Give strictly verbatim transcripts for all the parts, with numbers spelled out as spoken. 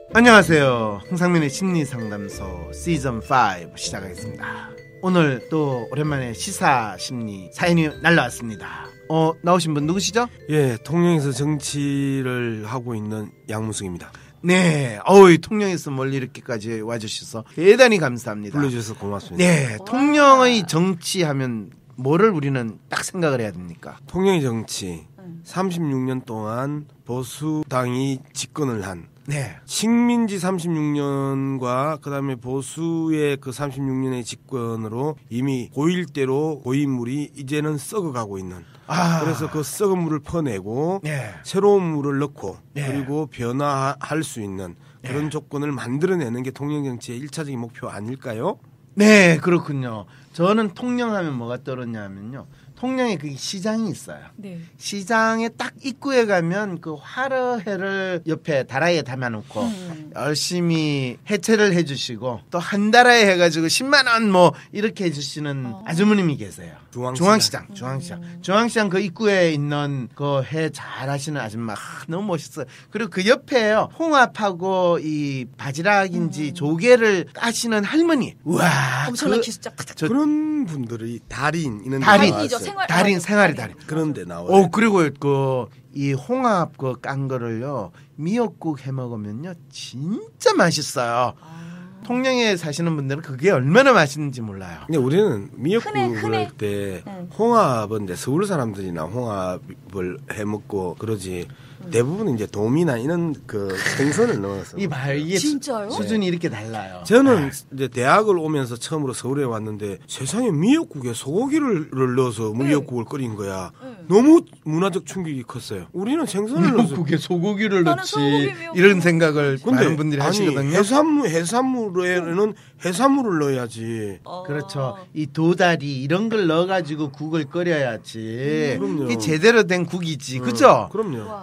안녕하세요. 홍상민의 심리상담소 시즌 오 시작하겠습니다. 오늘 또 오랜만에 시사심리 사연이 날라왔습니다. 어, 나오신 분 누구시죠? 예, 통영에서 정치를 하고 있는 양무숙입니다. 네, 어이 통영에서 멀리 이렇게까지 와주셔서 대단히 감사합니다. 불러주셔서 고맙습니다. 네, 통영의 정치하면 뭐를 우리는 딱 생각을 해야 됩니까? 통영의 정치, 삼십육 년 동안 보수당이 집권을 한 네. 식민지 삼십육 년과 그다음에 보수의 그 삼십육 년의 집권으로 이미 고일대로 고인물이 이제는 썩어가고 있는. 아. 그래서 그 썩은 물을 퍼내고 네. 새로운 물을 넣고 네. 그리고 변화할 수 있는 그런 네. 조건을 조건을 만들어내는 게 통영 정치의 일차적인 목표 아닐까요? 네, 그렇군요. 저는 통영하면 뭐가 떠오르냐면요. 통영에 그 시장이 있어요. 네. 시장에 딱 입구에 가면 그 화로회를 옆에 다라이에 담아놓고 음. 열심히 해체를 해주시고 또 한 다라이 해가지고 십만 원 뭐 이렇게 해주시는 어. 아주머님이 계세요. 중앙시장. 중앙시장, 중앙시장, 음. 중앙시장 그 입구에 있는 그 해 잘하시는 아줌마 아, 너무 멋있어요. 그리고 그 옆에요 홍합하고 이 바지락인지 음. 조개를 까시는 할머니. 우와, 엄청난 그, 기술자. 저- 그런 분들이 달인 이런 데 달인. 달인이죠. 나왔어요. 생활 달인 맞아, 생활이 달인. 그런 데 나와요. 오, 그리고 그 이 홍합 그 깐 거를요 미역국 해 먹으면요 진짜 맛있어요. 아. 통영에 사시는 분들은 그게 얼마나 맛있는지 몰라요. 근데 우리는 미역국을 흔해, 흔해. 할 때 응. 홍합은 이제 서울 사람들이나 홍합을 해 먹고 그러지 대부분 이제 도미나 이런 그 생선을 넣어서 이 말 이게 수- 진짜요? 수준이 이렇게 달라요. 저는 이제 대학을 오면서 처음으로 서울에 왔는데 세상에 미역국에 소고기를 넣어서 미역국을 끓인 거야. 네. 너무 문화적 충격이 컸어요. 우리는 생선을 넣어서 미역국에 소고기를 나는 넣지 소고기 미역국. 이런 생각을 근데 많은 분들이 아니, 하시거든요. 해산물 해산물에는 해산물을 넣어야지. 어. 그렇죠. 이 도다리 이런 걸 넣어가지고 국을 끓여야지. 음, 그럼요. 이게 제대로 된 국이지, 그죠? 그럼요. 와.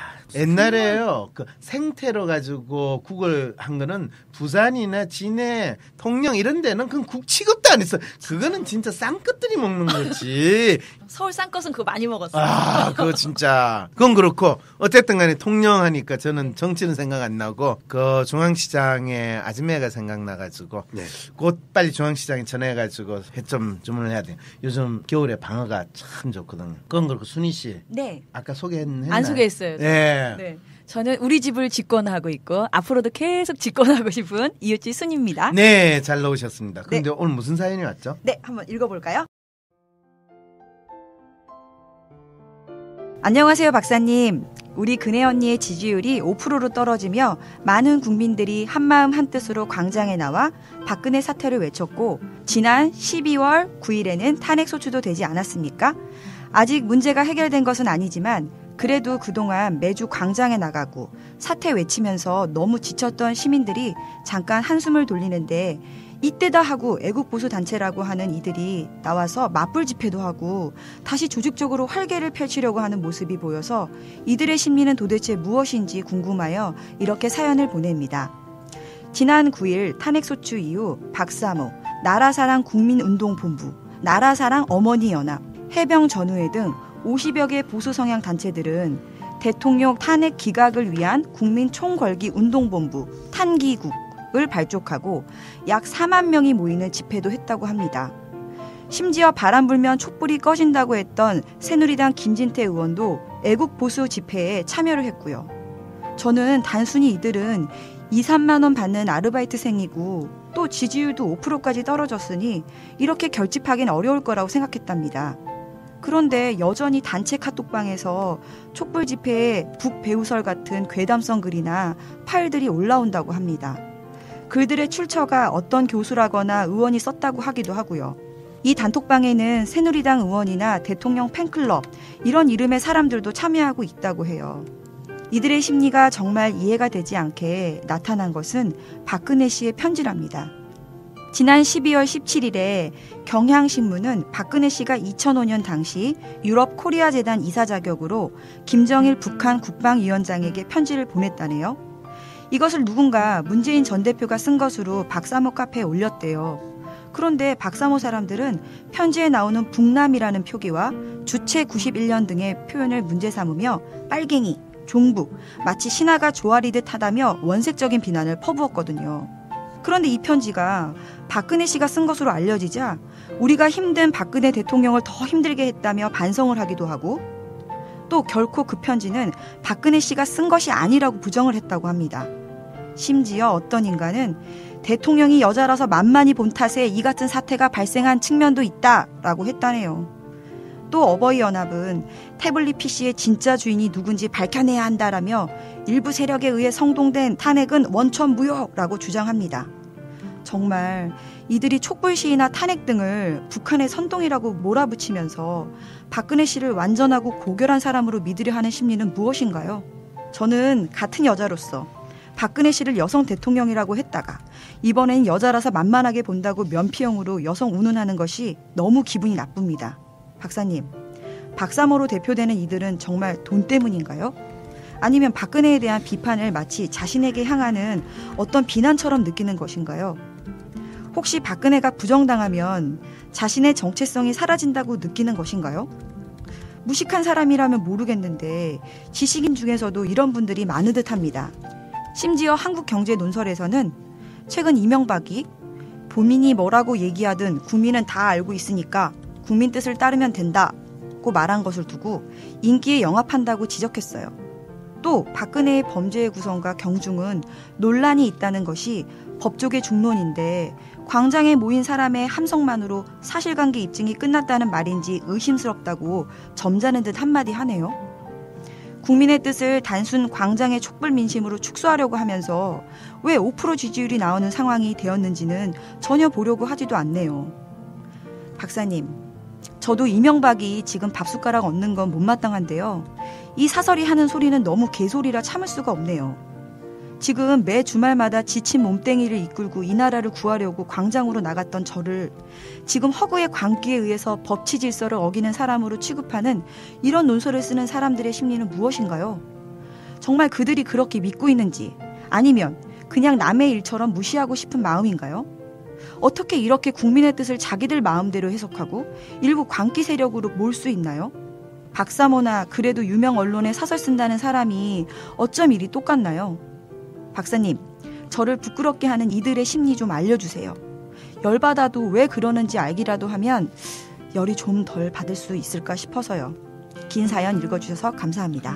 옛날에요, 그 생태로 가지고 국을 한 거는 부산이나 진해, 통영 이런 데는 그 국 취급도 안 했어. 그거는 진짜 쌍꺼들이 먹는 거지. 서울 싼것은 그거 많이 먹었어요. 아, 그거 진짜. 그건 그렇고, 어쨌든 간에 통영하니까 저는 정치는 생각 안 나고, 그 중앙시장에 아줌매가 생각나가지고, 네. 곧 빨리 중앙시장에 전해가지고 회 좀 주문을 해야 돼요. 요즘 겨울에 방어가 참 좋거든요. 그건 그렇고, 순희 씨. 네. 아까 소개했나요? 안 소개했어요. 네. 네. 저는 우리 집을 집권하고 있고 앞으로도 계속 집권하고 싶은 이웃집 순입니다. 네, 잘 나오셨습니다. 그런데 오늘 무슨 사연이 왔죠? 네, 한번 읽어볼까요? 안녕하세요, 박사님. 우리 근혜 언니의 지지율이 오 퍼센트로 떨어지며 많은 국민들이 한마음 한뜻으로 광장에 나와 박근혜 사퇴를 외쳤고 지난 십이월 구일에는 탄핵소추도 되지 않았습니까? 아직 문제가 해결된 것은 아니지만 그래도 그동안 매주 광장에 나가고 사퇴 외치면서 너무 지쳤던 시민들이 잠깐 한숨을 돌리는데 이때다 하고 애국보수단체라고 하는 이들이 나와서 맞불 집회도 하고 다시 조직적으로 활개를 펼치려고 하는 모습이 보여서 이들의 심리는 도대체 무엇인지 궁금하여 이렇게 사연을 보냅니다. 지난 구일 탄핵소추 이후 박사모, 나라사랑 국민운동본부, 나라사랑 어머니연합, 해병전우회 등 오십여 개 보수성향 단체들은 대통령 탄핵 기각을 위한 국민 총궐기 운동본부 탄기국을 발족하고 약 사만 명이 모이는 집회도 했다고 합니다. 심지어 바람 불면 촛불이 꺼진다고 했던 새누리당 김진태 의원도 애국보수 집회에 참여를 했고요. 저는 단순히 이들은 이, 삼만 원 받는 아르바이트생이고 또 지지율도 오 퍼센트까지 떨어졌으니 이렇게 결집하기는 어려울 거라고 생각했답니다. 그런데 여전히 단체 카톡방에서 촛불 집회에 북배우설 같은 괴담성 글이나 파일들이 올라온다고 합니다. 글들의 출처가 어떤 교수라거나 의원이 썼다고 하기도 하고요. 이 단톡방에는 새누리당 의원이나 대통령 팬클럽 이런 이름의 사람들도 참여하고 있다고 해요. 이들의 심리가 정말 이해가 되지 않게 나타난 것은 박근혜 씨의 편지랍니다. 지난 십이월 십칠일에 경향신문은 박근혜 씨가 이천오 년 당시 유럽 코리아 재단 이사 자격으로 김정일 북한 국방위원장에게 편지를 보냈다네요. 이것을 누군가 문재인 전 대표가 쓴 것으로 박사모 카페에 올렸대요. 그런데 박사모 사람들은 편지에 나오는 북남이라는 표기와 주체 구십일 년 등의 표현을 문제 삼으며 빨갱이, 종북, 마치 신하가 조아리듯 하다며 원색적인 비난을 퍼부었거든요. 그런데 이 편지가 박근혜 씨가 쓴 것으로 알려지자 우리가 힘든 박근혜 대통령을 더 힘들게 했다며 반성을 하기도 하고, 또 결코 그 편지는 박근혜 씨가 쓴 것이 아니라고 부정을 했다고 합니다. 심지어 어떤 인간은 대통령이 여자라서 만만히 본 탓에 이 같은 사태가 발생한 측면도 있다라고 했다네요. 또 어버이연합은 태블릿 피씨의 진짜 주인이 누군지 밝혀내야 한다라며 일부 세력에 의해 성동된 탄핵은 원천무효라고 주장합니다. 정말 이들이 촛불 시위나 탄핵 등을 북한의 선동이라고 몰아붙이면서 박근혜 씨를 완전하고 고결한 사람으로 믿으려 하는 심리는 무엇인가요? 저는 같은 여자로서 박근혜 씨를 여성 대통령이라고 했다가 이번엔 여자라서 만만하게 본다고 면피형으로 여성 운운하는 것이 너무 기분이 나쁩니다. 박사님, 박사모로 대표되는 이들은 정말 돈 때문인가요? 아니면 박근혜에 대한 비판을 마치 자신에게 향하는 어떤 비난처럼 느끼는 것인가요? 혹시 박근혜가 부정당하면 자신의 정체성이 사라진다고 느끼는 것인가요? 무식한 사람이라면 모르겠는데 지식인 중에서도 이런 분들이 많은 듯합니다. 심지어 한국경제논설에서는 최근 이명박이 본인이 뭐라고 얘기하든 국민은 다 알고 있으니까 국민 뜻을 따르면 된다고 말한 것을 두고 인기에 영합한다고 지적했어요. 또 박근혜의 범죄의 구성과 경중은 논란이 있다는 것이 법조계 중론인데 광장에 모인 사람의 함성만으로 사실관계 입증이 끝났다는 말인지 의심스럽다고 점잖은 듯 한마디 하네요. 국민의 뜻을 단순 광장의 촛불 민심으로 축소하려고 하면서 왜 오 퍼센트 지지율이 나오는 상황이 되었는지는 전혀 보려고 하지도 않네요. 박사님, 저도 이명박이 지금 밥숟가락 얹는 건 못마땅한데요. 이 사설이 하는 소리는 너무 개소리라 참을 수가 없네요. 지금 매 주말마다 지친 몸뚱이를 이끌고 이 나라를 구하려고 광장으로 나갔던 저를 지금 허구의 광기에 의해서 법치 질서를 어기는 사람으로 취급하는 이런 논설을 쓰는 사람들의 심리는 무엇인가요? 정말 그들이 그렇게 믿고 있는지, 아니면 그냥 남의 일처럼 무시하고 싶은 마음인가요? 어떻게 이렇게 국민의 뜻을 자기들 마음대로 해석하고 일부 광기 세력으로 몰 수 있나요? 박사모나 그래도 유명 언론에 사설 쓴다는 사람이 어쩜 일이 똑같나요? 박사님, 저를 부끄럽게 하는 이들의 심리 좀 알려주세요. 열받아도 왜 그러는지 알기라도 하면 열이 좀 덜 받을 수 있을까 싶어서요. 긴 사연 읽어주셔서 감사합니다.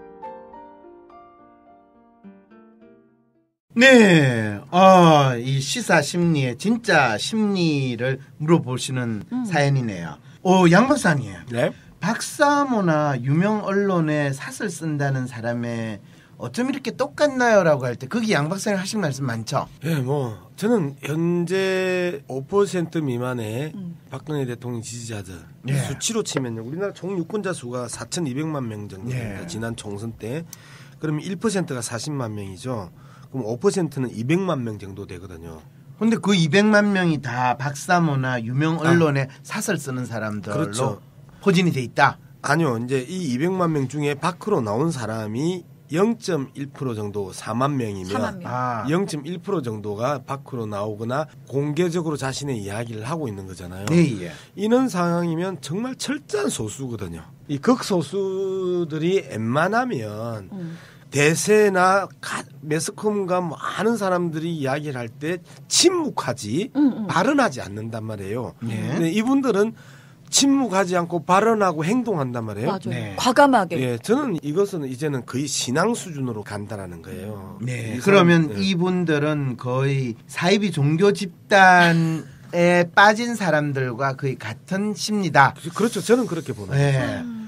네, 어, 이 시사 심리의 진짜 심리를 물어보시는 음. 사연이네요. 오, 양 박사님. 네? 박사모나 유명 언론에 사설 쓴다는 사람의 어쩜 이렇게 똑같나요? 라고 할 때 거기 양 박사님 하신 말씀 많죠? 예, 네, 뭐 저는 현재 오 퍼센트 미만의 음. 박근혜 대통령 지지자들 네. 수치로 치면요. 우리나라 총 유권자 수가 사천이백만 명 정도 됩니다. 네. 지난 총선 때. 그러면 일 퍼센트가 사십만 명이죠. 그럼 오 퍼센트는 이백만 명 정도 되거든요. 근데 그 이백만 명이 다 박사모나 유명 언론에 아. 사설 쓰는 사람들로 그렇죠. 포진이 돼 있다? 아니요. 이제 이 이백만 명 중에 밖으로 나온 사람이 영 점 일 퍼센트 정도 사만 명이면 사만 명. 아. 영 점 일 퍼센트 정도가 밖으로 나오거나 공개적으로 자신의 이야기를 하고 있는 거잖아요. 네, 예. 이런 상황이면 정말 철저한 소수거든요. 이 극소수들이 웬만하면 음. 대세나 매스컴과 많은 사람들이 이야기를 할 때 침묵하지 음, 음. 발언하지 않는단 말이에요. 네. 근데 이분들은 침묵하지 않고 발언하고 행동한단 말이에요. 맞아요. 네. 과감하게. 예, 저는 이것은 이제는 거의 신앙 수준으로 간다라는 거예요. 네. 그러면 네. 이분들은 거의 사이비 종교 집단에 빠진 사람들과 거의 같은 심리다. 그렇죠. 저는 그렇게 보는 네. 거죠. 음.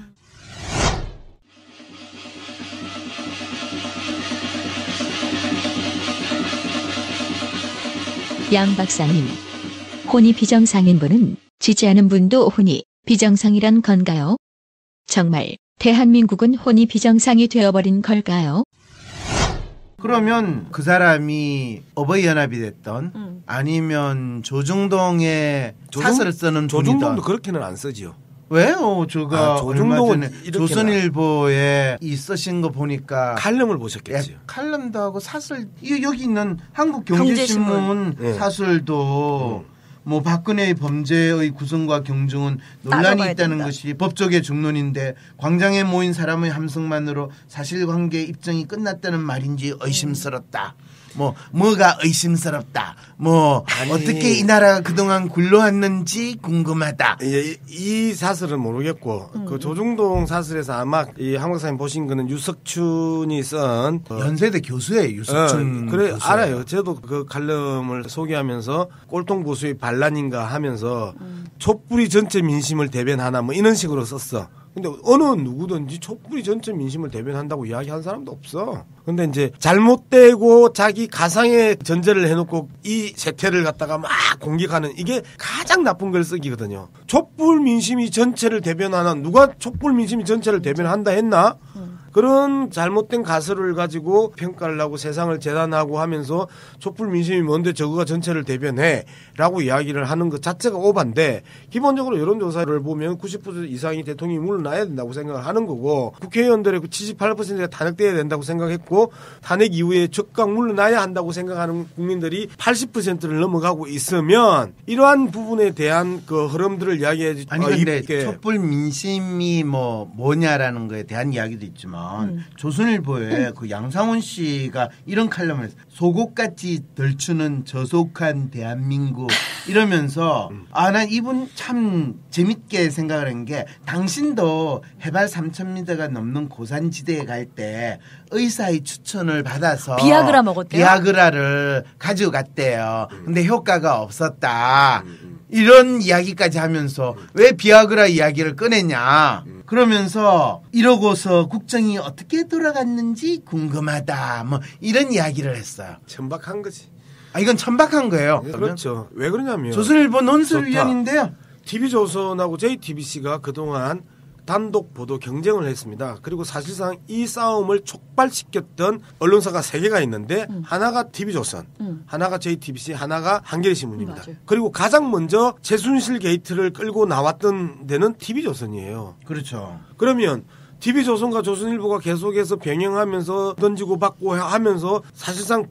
양 박사님, 혼이 비정상인 분은 지지하는 분도 혼이 비정상이란 건가요? 정말 대한민국은 혼이 비정상이 되어버린 걸까요? 그러면 그 사람이 어버이연합이 됐던 음. 아니면 조중동에 조중, 사설을 쓰는 조중동도 그렇게는 안 쓰지요. 왜요? 제가 아, 조중동은 조선일보에 이 쓰신 거 보니까 칼럼을 보셨겠지요. 예, 칼럼도 하고 사설 여기 있는 한국경제신문 네. 사설도 음. 뭐 박근혜의 범죄의 구성과 경중은 논란이 있다는 된다. 것이 법조계 중론인데 광장에 모인 사람의 함성만으로 사실관계 입증이 끝났다는 말인지 의심스럽다. 뭐 뭐가 의심스럽다. 뭐 아니. 어떻게 이 나라가 그동안 굴러왔는지 궁금하다. 이, 이 사설은 모르겠고 음. 그 조중동 사설에서 아마 이 한국사님 보신 거는 유석춘이 쓴 어, 연세대 교수예요. 유석춘 어, 그래 교수예요. 알아요. 저도 그 칼럼을 소개하면서 꼴통 보수의 반란인가 하면서 음. 촛불이 전체 민심을 대변하나 뭐 이런 식으로 썼어. 근데 어느 누구든지 촛불이 전체 민심을 대변한다고 이야기한 사람도 없어. 근데 이제 잘못되고 자기 가상의 전제를 해놓고 이 세태를 갖다가 막 공격하는 이게 가장 나쁜 걸 쓰기거든요. 촛불 민심이 전체를 대변하나 누가 촛불 민심이 전체를 대변한다 했나? 그런 잘못된 가설을 가지고 평가를 하고 세상을 재단하고 하면서 촛불 민심이 뭔데 저거가 전체를 대변해 라고 이야기를 하는 것 자체가 오반데 기본적으로 여론조사를 보면 구십 퍼센트 이상이 대통령이 물러나야 된다고 생각을 하는 거고 국회의원들의 칠십팔 퍼센트가 탄핵돼야 된다고 생각했고 탄핵 이후에 즉각 물러나야 한다고 생각하는 국민들이 팔십 퍼센트를 넘어가고 있으면 이러한 부분에 대한 그 흐름들을 이야기해 아니 어, 근데 입게. 촛불 민심이 뭐 뭐냐라는 거에 대한 이야기도 있지만 음. 조선일보에 음. 그 양상훈 씨가 이런 칼럼을 했어요. 속옷같이 덜추는 저속한 대한민국 이러면서 음. 아 난 이분 참 재밌게 생각을 한 게 당신도 해발 삼천 미터가 넘는 고산지대에 갈 때 의사의 추천을 받아서 비아그라 먹었대요? 비아그라를 가지고 갔대요. 음. 근데 효과가 없었다. 이런 이야기까지 하면서 왜 비아그라 이야기를 꺼냈냐. 그러면서 이러고서 국정이 어떻게 돌아갔는지 궁금하다. 뭐 이런 이야기를 했어요. 천박한 거지. 아 이건 천박한 거예요. 그렇죠. 왜 그러냐면 조선일보 논술위원인데요. 티비조선하고 제이티비씨가 그동안 단독 보도 경쟁을 했습니다. 그리고 사실상 이 싸움을 촉발시켰던 언론사가 세 개가 있는데 음. 하나가 티비조선, 음. 하나가 제이티비씨, 하나가 한겨레신문입니다. 맞아요. 그리고 가장 먼저 최순실 게이트를 끌고 나왔던 데는 티비조선이에요. 그렇죠. 그러면 티비조선과 조선일보가 계속해서 병행하면서 던지고 받고 하면서 사실상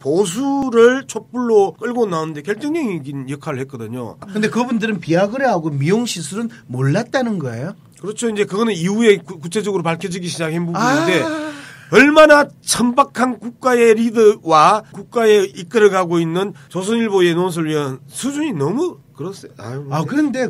보수를 촛불로 끌고 나오는데 결정적인 역할을 했거든요. 근데 그분들은 비아그라하고 미용 시술은 몰랐다는 거예요? 그렇죠. 이제 그거는 이후에 구, 구체적으로 밝혀지기 시작한 부분인데 아. 얼마나 천박한 국가의 리더와 국가에 이끌어가고 있는 조선일보의 논설위원 수준이 너무 그렇어요. 아유, 아 그런데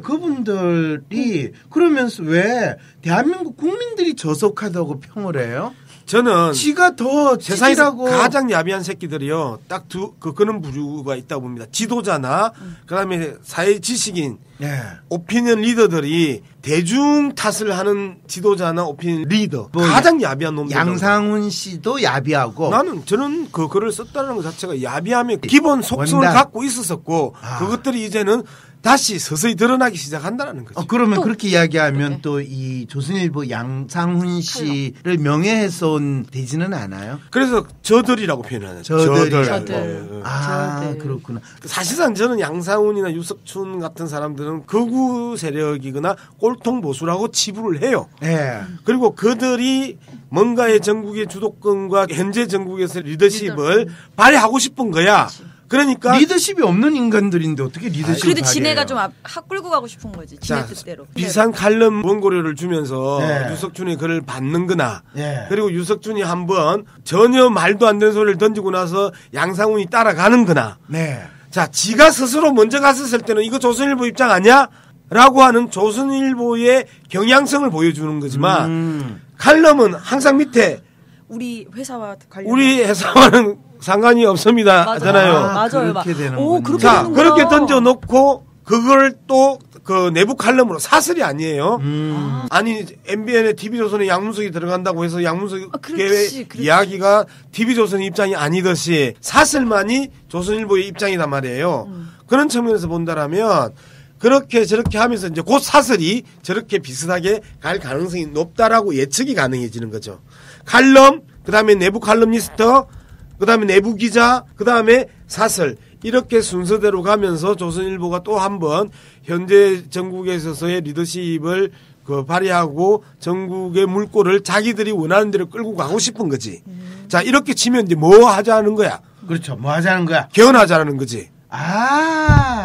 그분들이 그러면서 왜 대한민국 국민들이 저속하다고 평을 해요? 저는 지가 더 세상에서 지지라고 가장 야비한 새끼들이요. 딱 두 그 그런 부류가 있다고 봅니다. 지도자나 그다음에 사회 지식인, 네. 오피니언 리더들이 대중 탓을 하는 지도자나 오피니언 리더 뭐 가장 야비한 놈들. 양상훈 씨도 야비하고 나는 저는 그 글을 썼다는 것 자체가 야비함의 기본 속성을 원단. 갖고 있었었고 아. 그것들이 이제는 다시 서서히 드러나기 시작한다는 거죠. 어, 그러면 또 그렇게 이야기하면 어떡해? 또 이 조선일보 양상훈 씨를 명예훼손 되지는 않아요? 그래서 저들이라고 표현하는 저들이라고. 저들. 어, 어. 아 저들. 그렇구나. 사실상 저는 양상훈이나 유석춘 같은 사람들은 극우 세력이거나 꼴통 보수라고 치부를 해요. 네. 그리고 그들이 뭔가의 전국의 주도권과 현재 전국에서 리더십을 발휘하고 싶은 거야. 그러니까 리더십이 없는 인간들인데 어떻게 리더십을 그래도 발휘해요? 지네가 좀 앞, 학 끌고 가고 싶은 거지. 지네 자, 뜻대로. 비싼 칼럼 원고료를 주면서 네. 유석춘의 글을 받는 거나 네. 그리고 유석춘이 한번 전혀 말도 안 되는 소리를 던지고 나서 양상훈이 따라가는 거나 네. 자, 지가 스스로 먼저 갔었을 때는 이거 조선일보 입장 아니야? 라고 하는 조선일보의 경향성을 보여주는 거지만 음. 칼럼은 항상 밑에 우리 회사와 관련. 우리 회사와는 상관이 없습니다. 맞아요. 하잖아요. 아, 맞아요. 그렇게 막, 되는군요. 오, 그렇게 자, 되는구나. 그렇게 던져놓고 그걸 또 그 내부 칼럼으로 사설이 아니에요. 음. 아니 엠비엔에 티비조선에 양문석이 들어간다고 해서 양문석 아, 그렇지, 계획 그렇지. 이야기가 티비조선의 입장이 아니듯이 사설만이 조선일보의 입장이란 말이에요. 음. 그런 측면에서 본다라면 그렇게 저렇게 하면서 이제 곧 사설이 저렇게 비슷하게 갈 가능성이 높다라고 예측이 가능해지는 거죠. 칼럼, 그 다음에 내부 칼럼니스트, 그 다음에 내부 기자, 그 다음에 사설. 이렇게 순서대로 가면서 조선일보가 또 한 번 현재 전국에 있어서의 리더십을 그 발휘하고 전국의 물꼬를 자기들이 원하는 대로 끌고 가고 싶은 거지. 음. 자, 이렇게 치면 이제 뭐 하자는 거야? 그렇죠. 뭐 하자는 거야? 개헌하자는 거지. 아.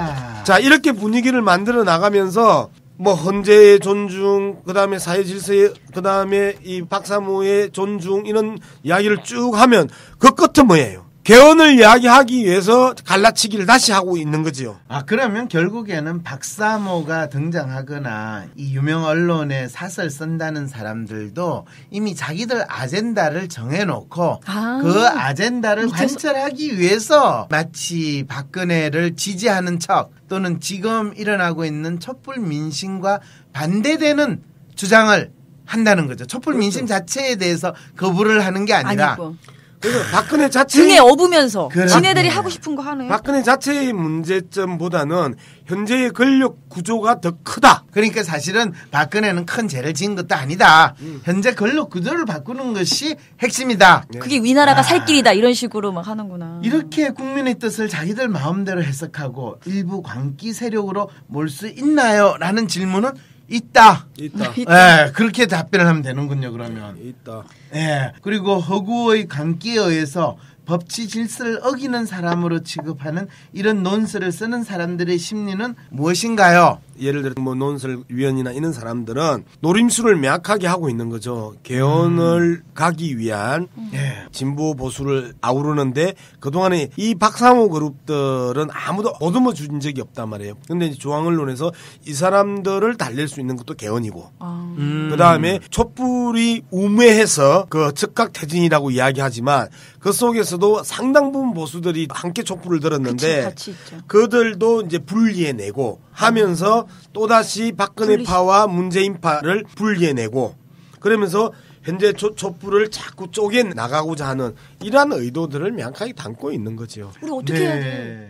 자, 이렇게 분위기를 만들어 나가면서 뭐 헌재의 존중, 그다음에 사회 질서의, 그다음에 이 박사모의 존중 이런 이야기를 쭉 하면 그 끝은 뭐예요? 개헌을 이야기하기 위해서 갈라치기를 다시 하고 있는 거지요. 아, 그러면 결국에는 박사모가 등장하거나 이 유명 언론에 사설 쓴다는 사람들도 이미 자기들 아젠다를 정해놓고 아, 그 아젠다를 밑에서... 관철하기 위해서 마치 박근혜를 지지하는 척 또는 지금 일어나고 있는 촛불 민심과 반대되는 주장을 한다는 거죠. 촛불 그렇죠. 민심 자체에 대해서 거부를 하는 게 아니라 아니고. 그래서 박근혜 자체 등에 업으면서 그래. 지네들이 하고 싶은 거 하네. 박근혜 자체의 문제점보다는 현재의 권력 구조가 더 크다. 그러니까 사실은 박근혜는 큰 죄를 지은 것도 아니다. 음. 현재 권력 구조를 바꾸는 것이 핵심이다. 네. 그게 위나라가 아. 살 길이다 이런 식으로 막 하는구나. 이렇게 국민의 뜻을 자기들 마음대로 해석하고 일부 광기 세력으로 몰 수 있나요? 라는 질문은 있다. 있다. 예, 그렇게 답변을 하면 되는군요, 그러면. 있다. 예, 그리고 허구의 광기에 의해서 법치 질서를 어기는 사람으로 취급하는 이런 논설을 쓰는 사람들의 심리는 무엇인가요? 예를 들어 뭐 논설위원이나 이런 사람들은 노림수를 명확하게 하고 있는 거죠. 개헌을 음. 가기 위한 예. 진보 보수를 아우르는데 그동안에 이 박사모 그룹들은 아무도 얻어머 준 적이 없단 말이에요. 근데 이제 중앙언론에서 이 사람들을 달랠 수 있는 것도 개헌이고 아. 음. 그다음에 촛불이 우매해서 그 즉각 퇴진이라고 이야기하지만 그 속에서도 상당 부분 보수들이 함께 촛불을 들었는데 같이 있죠. 그들도 이제 분리해내고 하면서 또다시 박근혜파와 문재인파를 분리해내고 그러면서 현재 촛불을 자꾸 쪼개 나가고자 하는 이러한 의도들을 명확하게 담고 있는 거죠. 우리 어떻게 네. 해야 돼?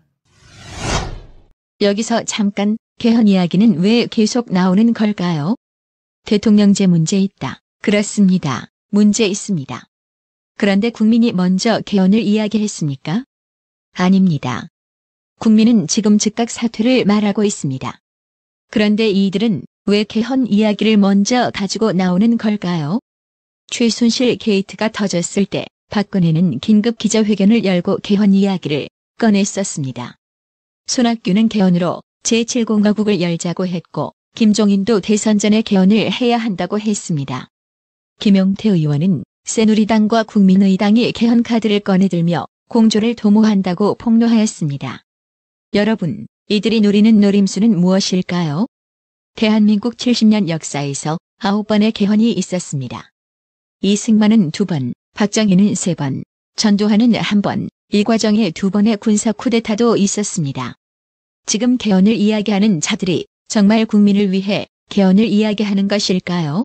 여기서 잠깐 개헌 이야기는 왜 계속 나오는 걸까요? 대통령제 문제 있다. 그렇습니다. 문제 있습니다. 그런데 국민이 먼저 개헌을 이야기했습니까? 아닙니다. 국민은 지금 즉각 사퇴를 말하고 있습니다. 그런데 이들은 왜 개헌 이야기를 먼저 가지고 나오는 걸까요? 최순실 게이트가 터졌을 때 박근혜는 긴급 기자회견을 열고 개헌 이야기를 꺼냈었습니다. 손학규는 개헌으로 제칠 공화국을 열자고 했고 김종인도 대선 전에 개헌을 해야 한다고 했습니다. 김용태 의원은 새누리당과 국민의당이 개헌 카드를 꺼내들며 공조를 도모한다고 폭로하였습니다. 여러분, 이들이 노리는 노림수는 무엇일까요? 대한민국 칠십 년 역사에서 아홉 번의 개헌이 있었습니다. 이승만은 두 번, 박정희는 세 번, 전두환은 한 번, 이 과정에 두 번의 군사 쿠데타도 있었습니다. 지금 개헌을 이야기하는 자들이 정말 국민을 위해 개헌을 이야기하는 것일까요?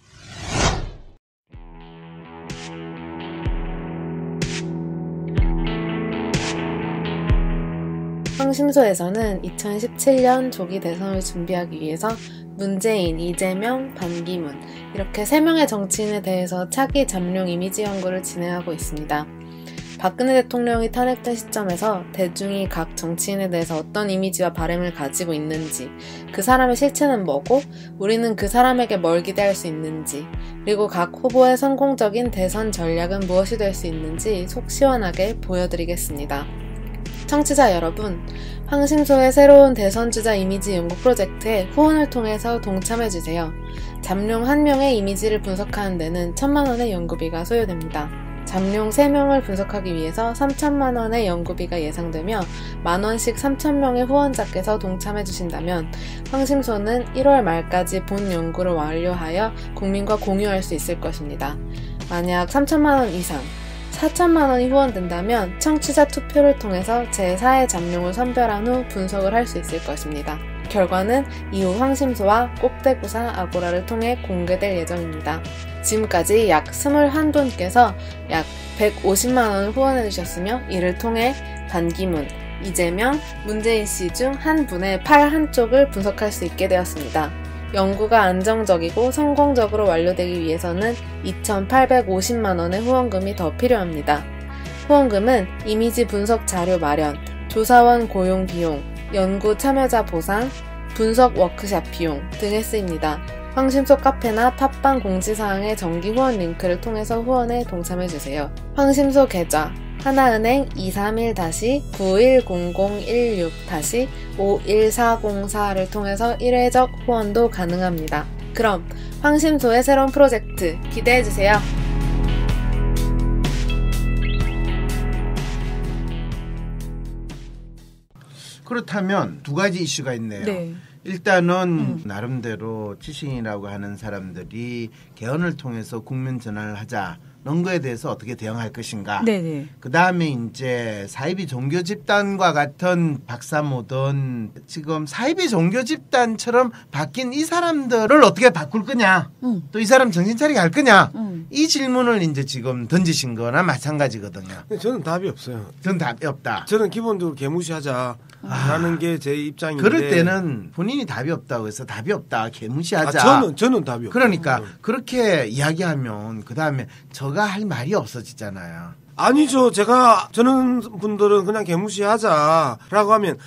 황심소에서는 이천십칠 년 조기 대선을 준비하기 위해서 문재인, 이재명, 반기문 이렇게 세 명의 정치인에 대해서 차기 잠룡 이미지 연구를 진행하고 있습니다. 박근혜 대통령이 탄핵된 시점에서 대중이 각 정치인에 대해서 어떤 이미지와 바램을 가지고 있는지, 그 사람의 실체는 뭐고 우리는 그 사람에게 뭘 기대할 수 있는지, 그리고 각 후보의 성공적인 대선 전략은 무엇이 될 수 있는지 속 시원하게 보여드리겠습니다. 청취자 여러분, 황심소의 새로운 대선주자 이미지 연구 프로젝트에 후원을 통해서 동참해주세요. 잠룡 한 명의 이미지를 분석하는 데는 천만 원의 연구비가 소요됩니다. 잠룡 세 명을 분석하기 위해서 삼천만 원의 연구비가 예상되며 만 원씩 삼천 명의 후원자께서 동참해주신다면 황심소는 일월 말까지 본 연구를 완료하여 국민과 공유할 수 있을 것입니다. 만약 삼천만 원 이상, 사천만 원이 후원된다면 청취자 투표를 통해서 제사의 잠룡을 선별한 후 분석을 할 수 있을 것입니다. 결과는 이후 황심소와 꼭대구사 아고라를 통해 공개될 예정입니다. 지금까지 약 이십일 분께서 약 백오십만 원을 후원해주셨으며 이를 통해 반기문, 이재명, 문재인씨 중 한 분의 팔 한쪽을 분석할 수 있게 되었습니다. 연구가 안정적이고 성공적으로 완료되기 위해서는 이천팔백오십만 원의 후원금이 더 필요합니다. 후원금은 이미지 분석 자료 마련, 조사원 고용 비용, 연구 참여자 보상, 분석 워크샵 비용 등에 쓰입니다. 황심소 카페나 팟빵 공지사항의 정기 후원 링크를 통해서 후원에 동참해주세요. 황심소 계좌 하나은행 이삼일 구일공공일육 오일사공사를 통해서 일회적 후원도 가능합니다. 그럼 황심소의 새로운 프로젝트 기대해주세요. 그렇다면 두 가지 이슈가 있네요. 네. 일단은 음. 나름대로 지식인이라고 하는 사람들이 개헌을 통해서 국면 전환을 하자. 는 거에 대해서 어떻게 대응할 것인가. 네네. 그 다음에 이제 사이비 종교 집단과 같은 박사모든 지금 사이비 종교 집단처럼 바뀐 이 사람들을 어떻게 바꿀 거냐. 음. 또 이 사람 정신 차리게 할 거냐. 음. 이 질문을 이제 지금 던지신 거나 마찬가지거든요. 근데 저는 답이 없어요. 전 답이 없다. 저는 기본적으로 개무시하자라는 아. 게 제 입장인데. 그럴 때는 본인이 답이 없다고 해서 답이 없다. 개무시하자. 아, 저는 저는 답이 없어요. 그러니까 그렇게 이야기하면 그 다음에 저가 할 말이 없어지잖아요. 아니죠. 제가 저는 분들은 그냥 개무시하자라고 하면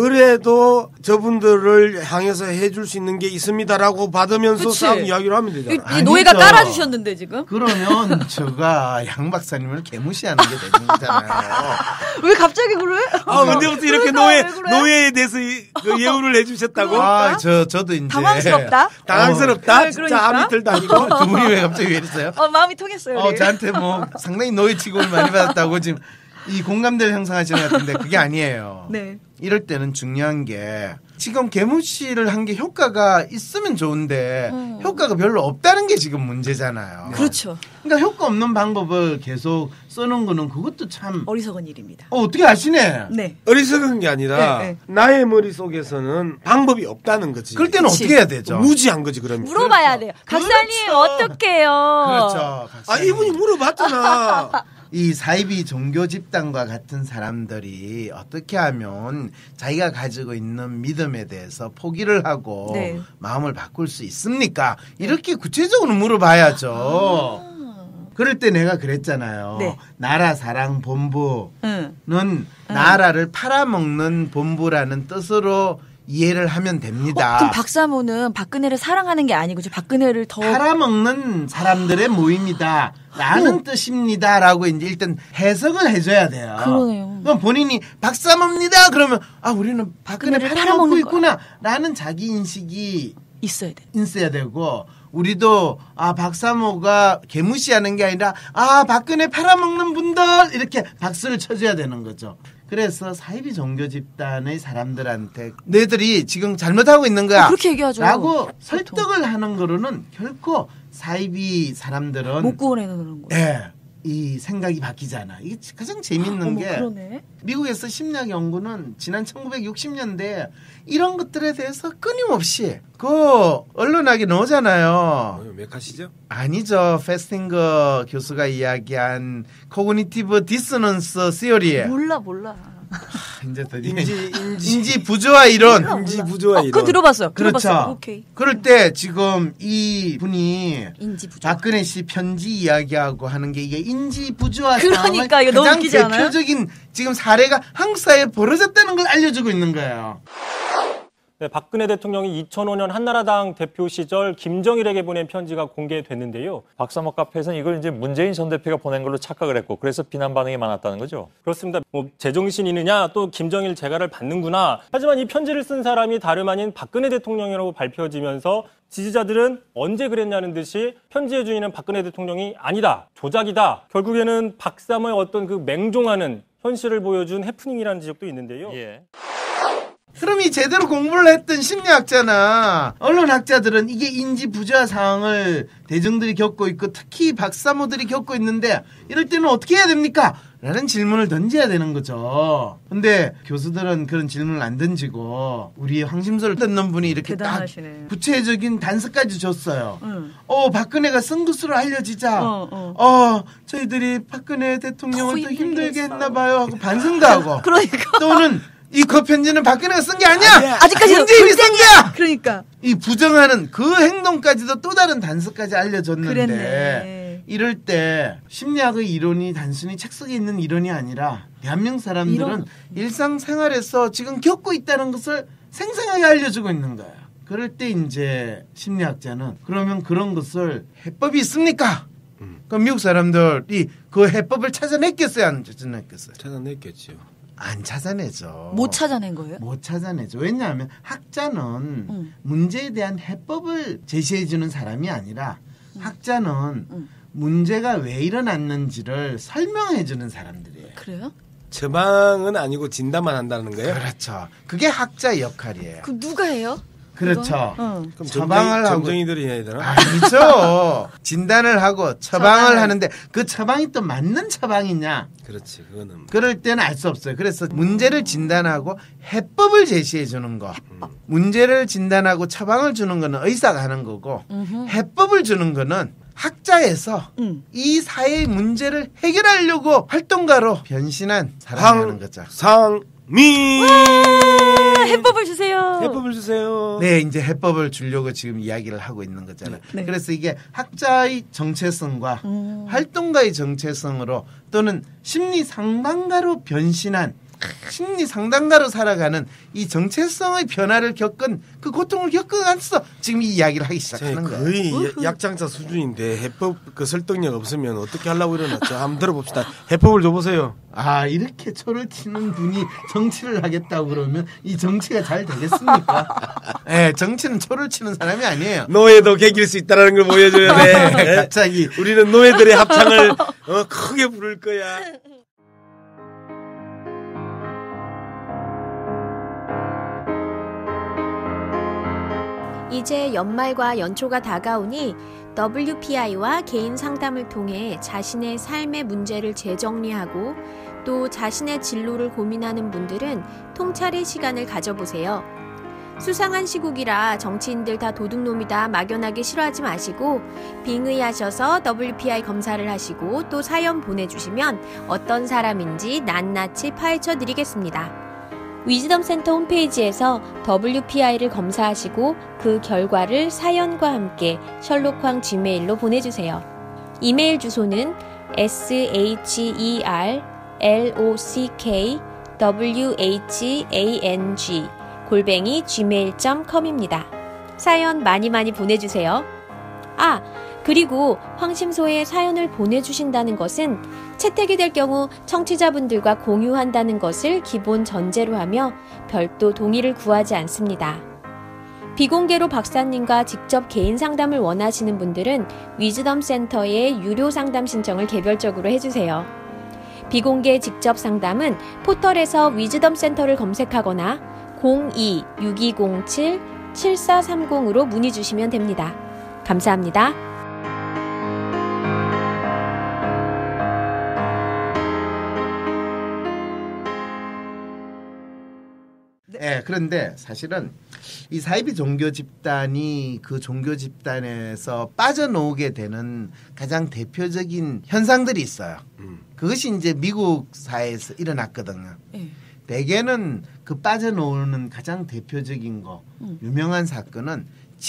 그래도 저분들을 향해서 해줄 수 있는 게 있습니다라고 받으면서 그치. 싹 이야기를 하면 되잖아. 이, 이 노예가 아니죠. 깔아주셨는데 지금 그러면 저가 양 박사님을 개무시하는 게 되는 거잖아요. 왜 갑자기 그래? 아, 언제부터 이렇게 그러니까 노예 왜 그래? 노예에 대해서 이, 그 예우를 해주셨다고? 아, 저 저도 이제 당황스럽다. 당황스럽다. 어. 진짜 그러니까? 아미틀도 아니고. 어, 두 분이 왜 갑자기 왜 이랬어요? 어 마음이 통했어요. 어, 우리. 저한테 뭐 상당히 노예 취급을 많이 받았다고 지금 이 공감대를 형성하시는 것 같은데 그게 아니에요. 네. 이럴 때는 중요한 게 지금 개무시를 한 게 효과가 있으면 좋은데 음. 효과가 별로 없다는 게 지금 문제잖아요. 그렇죠. 그러니까 효과 없는 방법을 계속 써놓은 거는 그것도 참 어리석은 일입니다. 어, 어떻게 아시네. 네. 어리석은 게 아니라 네, 네. 나의 머릿속에서는 방법이 없다는 거지. 그럴 때는 그치. 어떻게 해야 되죠? 무지한 거지 그러면. 물어봐야 돼요. 박사님 그렇죠. 어떡해요? 그렇죠. 아 박사님. 이분이 물어봤잖아. 이 사이비 종교 집단과 같은 사람들이 어떻게 하면 자기가 가지고 있는 믿음에 대해서 포기를 하고 네. 마음을 바꿀 수 있습니까? 이렇게 구체적으로 물어봐야죠. 아. 그럴 때 내가 그랬잖아요. 네. 나라 사랑 본부는 응. 나라를 팔아먹는 본부라는 뜻으로 이해를 하면 됩니다. 어, 그럼 박사모는 박근혜를 사랑하는 게 아니고 저 박근혜를 더 팔아먹는 사람들의 모임이다. 라는 오. 뜻입니다라고 이제 일단 해석을 해줘야 돼요. 그러네요. 그럼 본인이 박사모입니다. 그러면 아 우리는 박근혜 박근혜를 팔아먹고 팔아먹는 있구나라는 자기 인식이 있어야 돼. 있어야 되고 우리도 아 박사모가 개무시하는 게 아니라 아 박근혜 팔아먹는 분들 이렇게 박수를 쳐줘야 되는 거죠. 그래서 사이비 종교 집단의 사람들한테 너희들이 지금 잘못하고 있는 거야. 어, 그렇게 얘기하죠. 라고 보통. 설득을 하는 거로는 결코 사이비 사람들은 못 구원해내는 거. 예, 이 생각이 바뀌잖아. 이게 가장 재밌는 어머, 게 그러네. 미국에서 심리학 연구는 지난 천구백육십 년대에 이런 것들에 대해서 끊임없이 그 언론학에 나오잖아요. 어, 메카시죠? 아니죠. 페스팅거 교수가 이야기한 코그니티브 디스넌스 시어리에 몰라 몰라. 이제 드디어 인지 인지 인지 부조화 이론. 몰라, 인지 몰라. 부조화 어, 이론. 그거 들어봤어요. 그렇죠. 들어봤어요. 오케이. 그럴 때 지금 이 분이 인지 부족. 박근혜 씨 편지 이야기하고 하는 게 이게 인지 부조화 그러니까 상황의 이거 너무 가장 웃기지 않아요? 대표적인 지금 사례가 한국 사회에 벌어졌다는 걸 알려주고 있는 거예요. 네, 박근혜 대통령이 이천오 년 한나라당 대표 시절 김정일에게 보낸 편지가 공개됐는데요. 박사모 카페에서는 이걸 이제 문재인 전 대표가 보낸 걸로 착각을 했고 그래서 비난 반응이 많았다는 거죠. 그렇습니다. 뭐 제정신이느냐 또 김정일 재가를 받는구나. 하지만 이 편지를 쓴 사람이 다름 아닌 박근혜 대통령이라고 밝혀지면서 지지자들은 언제 그랬냐는 듯이 편지의 주인은 박근혜 대통령이 아니다. 조작이다. 결국에는 박사모의 어떤 그 맹종하는 현실을 보여준 해프닝이라는 지적도 있는데요. 예. 그럼이 제대로 공부를 했던 심리학자나 언론학자들은 이게 인지 부조화 상황을 대중들이 겪고 있고 특히 박사모들이 겪고 있는데 이럴 때는 어떻게 해야 됩니까? 라는 질문을 던져야 되는 거죠. 근데 교수들은 그런 질문을 안 던지고 우리 황심소를 듣는 분이 이렇게 대단하시네. 딱 구체적인 단서까지 줬어요. 응. 어 박근혜가 쓴 것으로 알려지자 어, 어. 어 저희들이 박근혜 대통령을 더 또 힘들게 힘들게 했어. 했나 봐요 하고 반성도 하고 그러니까 또는 이 그 편지는 박근혜가 쓴 게 아니야. 아직까지 문재인이 쓴 거야. 그러니까 이 부정하는 그 행동까지도 또 다른 단서까지 알려줬는데 그랬네. 이럴 때 심리학의 이론이 단순히 책 속에 있는 이론이 아니라 대한민국 사람들은 이론. 일상생활에서 지금 겪고 있다는 것을 생생하게 알려주고 있는 거야. 그럴 때 이제 심리학자는 그러면 그런 것을 해법이 있습니까? 그럼 미국 사람들이 그 해법을 찾아냈겠어요? 안 찾아냈겠어요? 찾아냈겠죠. 안 찾아내죠. 못 찾아낸 거예요? 못 찾아내죠. 왜냐하면 학자는 음. 문제에 대한 해법을 제시해주는 사람이 아니라 음. 학자는 음. 문제가 왜 일어났는지를 설명해주는 사람들이에요. 그래요? 처방은 아니고 진단만 한다는 거예요? 그렇죠. 그게 학자의 역할이에요. 그럼 누가 해요? 그렇죠. 어. 그럼 처방을 하고 점쟁이들이 해야 되나? 아니죠. 진단을 하고 처방을 처방을. 하는데 그 처방이 또 맞는 처방이냐? 그렇지, 그거는. 그럴 때는 알 수 없어요. 그래서 문제를 진단하고 해법을 제시해 주는 거. 문제를 진단하고 처방을 주는 거는 의사가 하는 거고 음흠. 해법을 주는 거는 학자에서 음. 이 사회의 문제를 해결하려고 활동가로 변신한 사람이 하는 거죠. 상미 해법을 주세요. 해법을 주세요. 네, 이제 해법을 주려고 지금 이야기를 하고 있는 거잖아요. 네. 그래서 이게 학자의 정체성과 음. 활동가의 정체성으로 또는 심리 상담가로 변신한 심리 상담가로 살아가는 이 정체성의 변화를 겪은 그 고통을 겪어가면서 지금 이 이야기를 하기 시작하는 거예요. 거의 야- 약장자 수준인데 해법 그 설득력 없으면 어떻게 하려고 이러나? 저 한번 들어봅시다. 해법을 줘보세요. 아, 이렇게 초를 치는 분이 정치를 하겠다고 그러면 이 정치가 잘 되겠습니까? 네, 정치는 초를 치는 사람이 아니에요. 노예도 개길 수 있다는 걸 보여줘야 돼. 네? 갑자기 우리는 노예들의 합창을 어, 크게 부를 거야. 이제 연말과 연초가 다가오니 더블유피아이와 개인 상담을 통해 자신의 삶의 문제를 재정리하고 또 자신의 진로를 고민하는 분들은 통찰의 시간을 가져보세요. 수상한 시국이라 정치인들 다 도둑놈이다 막연하게 싫어하지 마시고 빙의하셔서 더블유피아이 검사를 하시고 또 사연 보내주시면 어떤 사람인지 낱낱이 파헤쳐 드리겠습니다. 위즈덤 센터 홈페이지에서 더블유피아이를 검사하시고 그 결과를 사연과 함께 셜록황 지메일로 보내주세요. 이메일 주소는 sherlock.whang 골뱅이 지메일 닷 컴입니다. 사연 많이 많이 보내주세요. 아, 그리고 황심소에 사연을 보내주신다는 것은 채택이 될 경우 청취자분들과 공유한다는 것을 기본 전제로 하며 별도 동의를 구하지 않습니다. 비공개로 박사님과 직접 개인 상담을 원하시는 분들은 위즈덤 센터에 유료 상담 신청을 개별적으로 해주세요. 비공개 직접 상담은 포털에서 위즈덤 센터를 검색하거나 공이 육이공칠 칠사삼공으로 문의 주시면 됩니다. 감사합니다. 네, 그런데 사실은 이 사이비 종교 집단이 그 종교 집단에서 빠져나오게 되는 가장 대표적인 현상들이 있어요. 음. 그것이 이제 미국 사회에서 일어났거든요. 네. 대개는 그 빠져나오는 가장 대표적인 거, 음. 유명한 사건은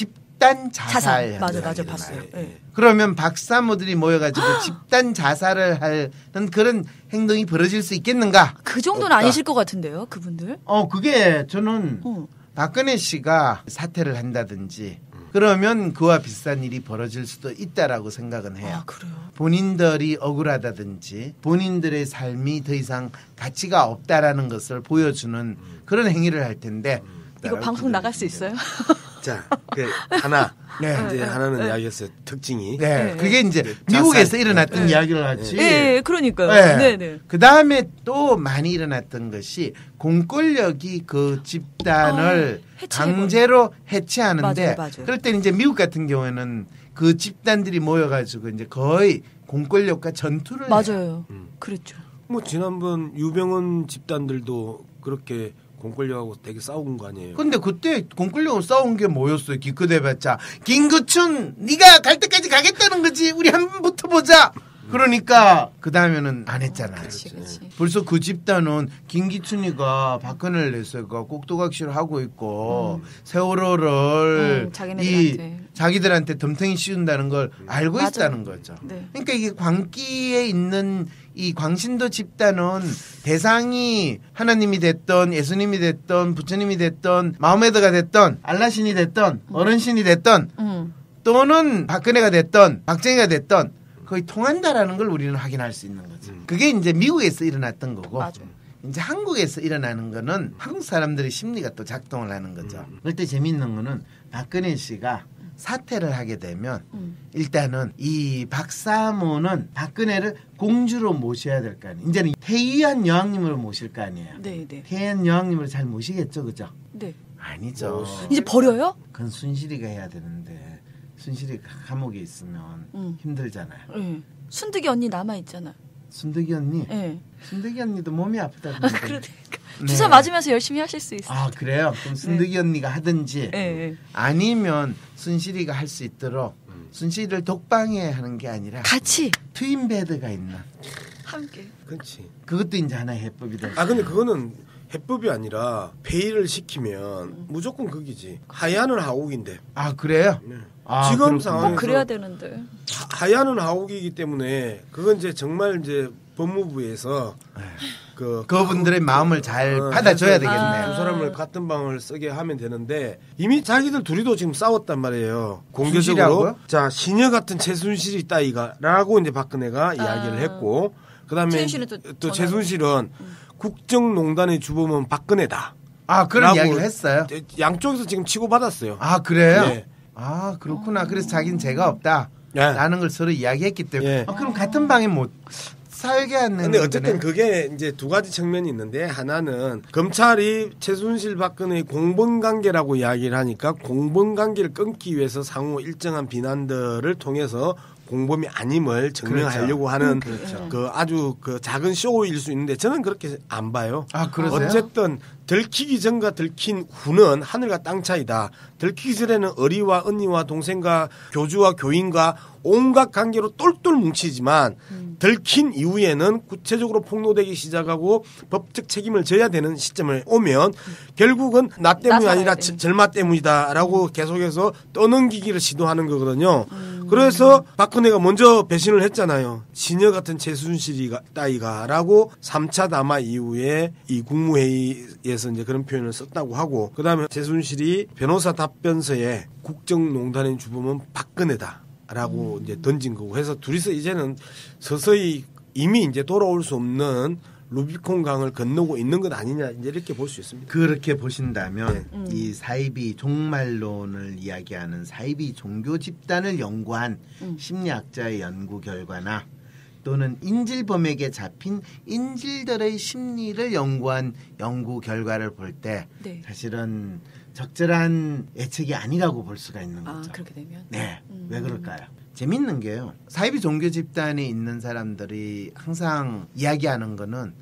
집단 자살. 자살. 현상이 맞아, 맞아, 일어나요. 봤어요. 네. 그러면 박사모들이 모여가지고 집단 자살을 하는 그런 행동이 벌어질 수 있겠는가? 그 정도는 없다. 아니실 것 같은데요, 그분들. 어, 그게 저는 어. 박근혜 씨가 사퇴를 한다든지 그러면 그와 비슷한 일이 벌어질 수도 있다라고 생각은 해요. 아, 그래요. 본인들이 억울하다든지 본인들의 삶이 더 이상 가치가 없다라는 것을 보여주는 그런 행위를 할 텐데 이거 방송 나갈 수 있어요? 자, 그 하나 네. 이제 하나는 이야기했어요. 특징이. 네, 네. 그게 이제 자살. 미국에서 일어났던 네. 이야기를 하지. 네, 그러니까요. 네. 네, 네. 그 다음에 또 많이 일어났던 것이 공권력이 그 집단을 어, 해체해버려. 강제로 해체하는데 맞아요, 맞아요. 그럴 때는 이제 미국 같은 경우에는 그 집단들이 모여가지고 이제 거의 공권력과 전투를 해요. 맞아요. 음. 그랬죠. 뭐 지난번 유병헌 집단들도 그렇게 공권력하고 되게 싸운 거 아니에요? 근데 그때 공권력으로 싸운 게 뭐였어요? 기껏해봤자 김구춘 네가 갈 때까지 가겠다는 거지. 우리 한번 붙어보자. 그러니까 그 다음에는 안 했잖아요. 그렇지, 그렇지. 벌써 그 집단은 김기춘이가 박근혜를 내세가 꼭두각시를 하고 있고 음. 세월호를 음, 자기네들한테. 이 자기들한테 덤탱이 씌운다는 걸 알고 맞아요. 있다는 거죠. 네. 그러니까 이게 광기에 있는 이 광신도 집단은 대상이 하나님이 됐던 예수님이 됐던 부처님이 됐던 마호메드가 됐던 알라신이 됐던 어른신이 됐던 음. 또는 박근혜가 됐던 박정희가 됐던 거의 통한다라는 걸 우리는 확인할 수 있는 거죠. 음. 그게 이제 미국에서 일어났던 거고 맞아. 이제 한국에서 일어나는 거는 한국 사람들의 심리가 또 작동을 하는 거죠. 그럴 때 재미있는 거는 박근혜 씨가 사퇴를 하게 되면 음. 일단은 이 박사모는 박근혜를 공주로 모셔야 될 거 아니에요. 이제는 태희한 여왕님으로 모실 거 아니에요. 네, 네. 태희한 여왕님을 잘 모시겠죠, 그죠? 네. 아니죠. 이제 버려요? 그건 순실이가 해야 되는데 순실이 감옥에 있으면 음. 힘들잖아요. 네. 순득이 언니 남아 있잖아. 순득이 언니? 네. 순득이 언니도 몸이 아프다던데. 그러니까 네. 주사 맞으면서 열심히 하실 수 있어요. 아 그래요? 그럼 순득이 언니가 하든지 네. 아니면 순실이가 할 수 있도록 순실이를 독방에 하는 게 아니라 같이 트윈 베드가 있는 함께. 그렇지. 그것도 이제 하나의 해법이 될 아 근데 그거는 해법이 아니라 폐의를 시키면 무조건 극이지. 하야는 하옥인데. 아 그래요? 네. 아, 지금 그렇구나. 상황에서 꼭 그래야 되는데. 하- 하야는 하옥이기 때문에 그건 이제 정말 이제 법무부에서 그 그분들의 마음을 잘 어, 받아줘야 해서 되겠네요. 두 사람을 같은 방을 쓰게 하면 되는데 이미 자기들 둘이도 지금 싸웠단 말이에요. 공개적으로. 순실이하고요? 자 시녀 같은 최순실이 따위가라고 이제 박근혜가 이야기를 했고 그다음에 최순실은 또 또 전화로. 최순실은 국정농단의 주범은 박근혜다. 아 그런 라고 이야기를 했어요? 양쪽에서 지금 치고받았어요. 아 그래요? 네. 아 그렇구나. 그래서 자기는 죄가 없다. 예. 라는 걸 서로 이야기했기 때문에 예. 아, 그럼 같은 방에 못 살게 하는 근데 어쨌든 거네. 그게 이제 두 가지 측면이 있는데 하나는 검찰이 최순실 박근혜의 공범관계라고 이야기를 하니까 공범관계를 끊기 위해서 상호 일정한 비난들을 통해서 공범이 아님을 증명하려고 그렇죠. 하는 그렇죠. 그 아주 그 작은 쇼일 수 있는데 저는 그렇게 안 봐요. 아 그러세요? 어쨌든 들키기 전과 들킨 후는 하늘과 땅 차이다. 들키기 전에는 어리와 언니와 동생과 교주와 교인과 온갖 관계로 똘똘 뭉치지만 음. 들킨 이후에는 구체적으로 폭로되기 시작하고 법적 책임을 져야 되는 시점을 오면 결국은 나 때문이 나 아니라 살아야 돼. 절마 때문이다라고 계속해서 떠넘기기를 시도하는 거거든요. 음. 그래서 박근혜가 먼저 배신을 했잖아요. 시녀 같은 최순실이 따위가라고 삼 차 담화 이후에 이 국무회의에서 이제 그런 표현을 썼다고 하고 그다음에 최순실이 변호사 답변서에 국정농단의 주범은 박근혜다. 라고 음. 이제 던진 거고 해서 둘이서 이제는 서서히 이미 이제 돌아올 수 없는 루비콘 강을 건너고 있는 것 아니냐 이제 이렇게 볼 수 있습니다. 그렇게 보신다면 네. 이 사이비 종말론을 이야기하는 사이비 종교 집단을 연구한 음. 심리학자의 연구 결과나 또는 인질범에게 잡힌 인질들의 심리를 연구한 연구 결과를 볼 때 네. 사실은 적절한 예측이 아니라고 볼 수가 있는 아 거죠. 그렇게 되면. 네, 음. 왜 그럴까요? 재밌는 게요. 사이비 종교 집단에 있는 사람들이 항상 이야기하는 거는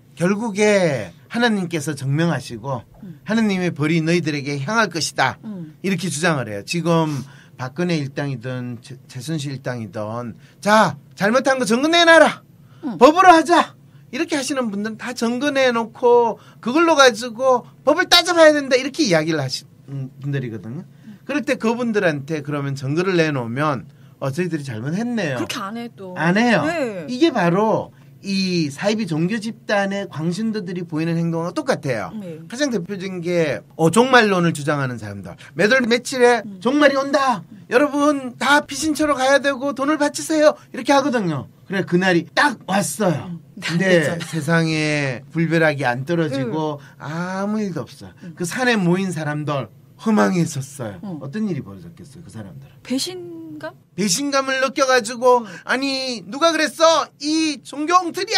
결국에 하나님께서 증명하시고 음. 하나님의 벌이 너희들에게 향할 것이다. 음. 이렇게 주장을 해요. 지금 박근혜 일당이든 최- 최순실 일당이든 자 잘못한 거 증거내놔라. 음. 법으로 하자. 이렇게 하시는 분들은 다 증거내놓고 그걸로 가지고 법을 따져봐야 된다. 이렇게 이야기를 하시는 분들이거든요. 그럴 때 그분들한테 그러면 증거를 내놓으면 어, 저희들이 잘못했네요. 그렇게 안 해 또. 안 해요. 네. 이게 바로 이 사이비 종교 집단의 광신도들이 보이는 행동과 똑같아요. 네. 가장 대표적인 게 어, 종말론을 주장하는 사람들. 매달 며칠에 음. 종말이 온다. 여러분 다 피신처로 가야 되고 돈을 바치세요. 이렇게 하거든요. 그래 그날이 딱 왔어요. 음. 근데 세상에 불벼락이 안 떨어지고 아무 일도 없어요. 그 산에 모인 사람들 허망했었어요. 음. 어떤 일이 벌어졌겠어요, 그 사람들은? 배신감? 배신감을 느껴가지고 아니 누가 그랬어? 이 종교 엉터리야!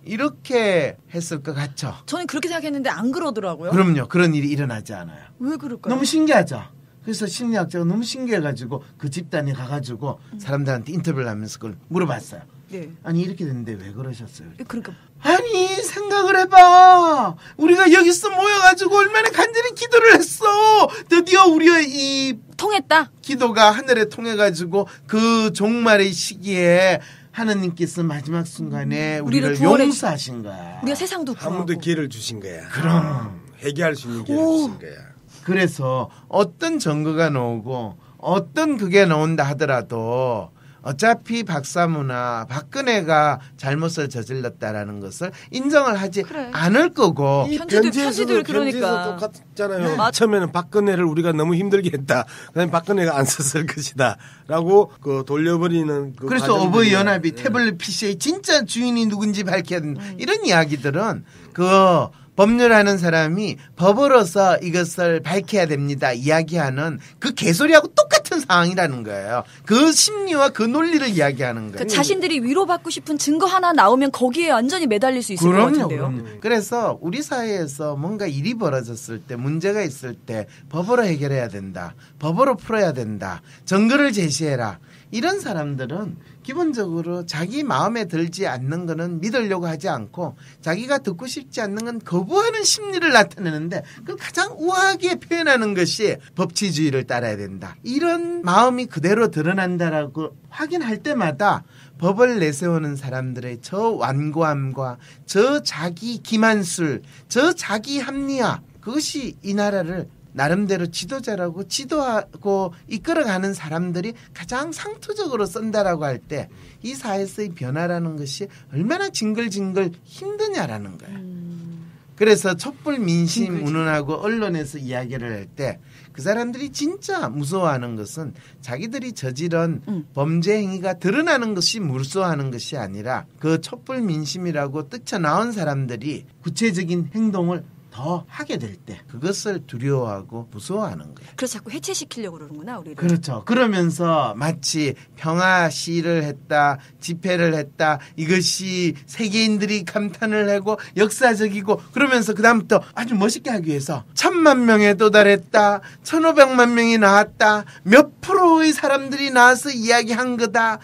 이렇게 했을 것 같죠. 저는 그렇게 생각했는데 안 그러더라고요. 그럼요. 그런 일이 일어나지 않아요. 왜 그럴까요? 너무 신기하죠. 그래서 심리학자가 너무 신기해가지고 그 집단에 가가지고 사람들한테 인터뷰를 하면서 그걸 물어봤어요. 네. 아니 이렇게 됐는데 왜 그러셨어요? 그러니까 아니 생각을 해봐. 우리가 여기서 모여가지고 얼마나 간절히 기도를 했어. 드디어 우리의 이 통했다. 기도가 하늘에 통해가지고 그 종말의 시기에 하나님께서 마지막 순간에 우리를, 우리를 구원해 용서하신 거야. 우리가 세상도 한 번 더 구하고. 기회를 주신 거야. 그럼. 해결할 수 있는 기회를 오. 주신 거야. 그래서 어떤 증거가 나오고 어떤 그게 나온다 하더라도 어차피 박사모나 박근혜가 잘못을 저질렀다라는 것을 인정을 하지 그래. 않을 거고 이 편지들, 편지에서도 편지들 편지에서 그러니까. 똑같잖아요. 네. 처음에는 박근혜를 우리가 너무 힘들게 했다. 그다음에 박근혜가 안 썼을 것이다라고 그 돌려버리는 그 그래서 과정들이- 어버이 연합이 네. 태블릿 피시의 진짜 주인이 누군지 밝혀야 된다. 이런 이야기들은 그 법률하는 사람이 법으로서 이것을 밝혀야 됩니다. 이야기하는 그 개소리하고 똑같은 상황이라는 거예요. 그 심리와 그 논리를 이야기하는 거예요. 그 자신들이 위로받고 싶은 증거 하나 나오면 거기에 완전히 매달릴 수 있을 것 같은데요. 그럼요. 그래서 우리 사회에서 뭔가 일이 벌어졌을 때 문제가 있을 때 법으로 해결해야 된다. 법으로 풀어야 된다. 증거를 제시해라. 이런 사람들은 기본적으로 자기 마음에 들지 않는 거는 믿으려고 하지 않고 자기가 듣고 싶지 않는 건 거부하는 심리를 나타내는데 그 가장 우아하게 표현하는 것이 법치주의를 따라야 된다. 이런 마음이 그대로 드러난다라고 확인할 때마다 법을 내세우는 사람들의 저 완고함과 저 자기 기만술, 저 자기 합리화, 그것이 이 나라를 나름대로 지도자라고 지도하고 이끌어가는 사람들이 가장 상투적으로 쓴다라고 할 때 이 사회에서의 변화라는 것이 얼마나 징글징글 힘드냐라는 거예요. 음. 그래서 촛불 민심 징글징글. 운운하고 언론에서 이야기를 할 때 그 사람들이 진짜 무서워하는 것은 자기들이 저지른 음. 범죄 행위가 드러나는 것이 무서워하는 것이 아니라 그 촛불 민심이라고 뛰쳐나온 사람들이 구체적인 행동을 더 하게 될 때 그것을 두려워하고 무서워하는 거예요. 그래서 자꾸 해체시키려고 그러는구나 우리를. 그렇죠. 그러면서 마치 평화 시위를 했다, 집회를 했다, 이것이 세계인들이 감탄을 하고 역사적이고 그러면서 그 다음부터 아주 멋있게 하기 위해서 천만 명에 도달했다, 천오백만 명이 나왔다, 몇 프로의 사람들이 나와서 이야기한 거다,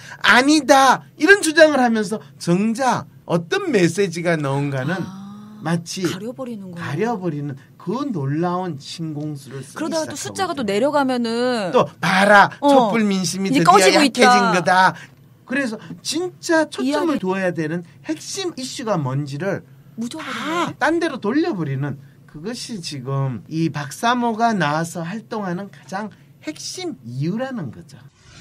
아니다 이런 주장을 하면서 정작 어떤 메시지가 나온가는 아. 마치 가려버리는 거 가려버리는 그 놀라운 신공수를 쓰기 그러다가 또 숫자가 또 내려가면은 또 봐라 어, 촛불 민심이 드디어 꺼지고 약해진 있다. 거다. 그래서 진짜 초점을 이야기... 둬야 되는 핵심 이슈가 뭔지를 다 딴 데로 돌려버리는 그것이 지금 이 박사모가 나와서 활동하는 가장 핵심 이유라는 거죠.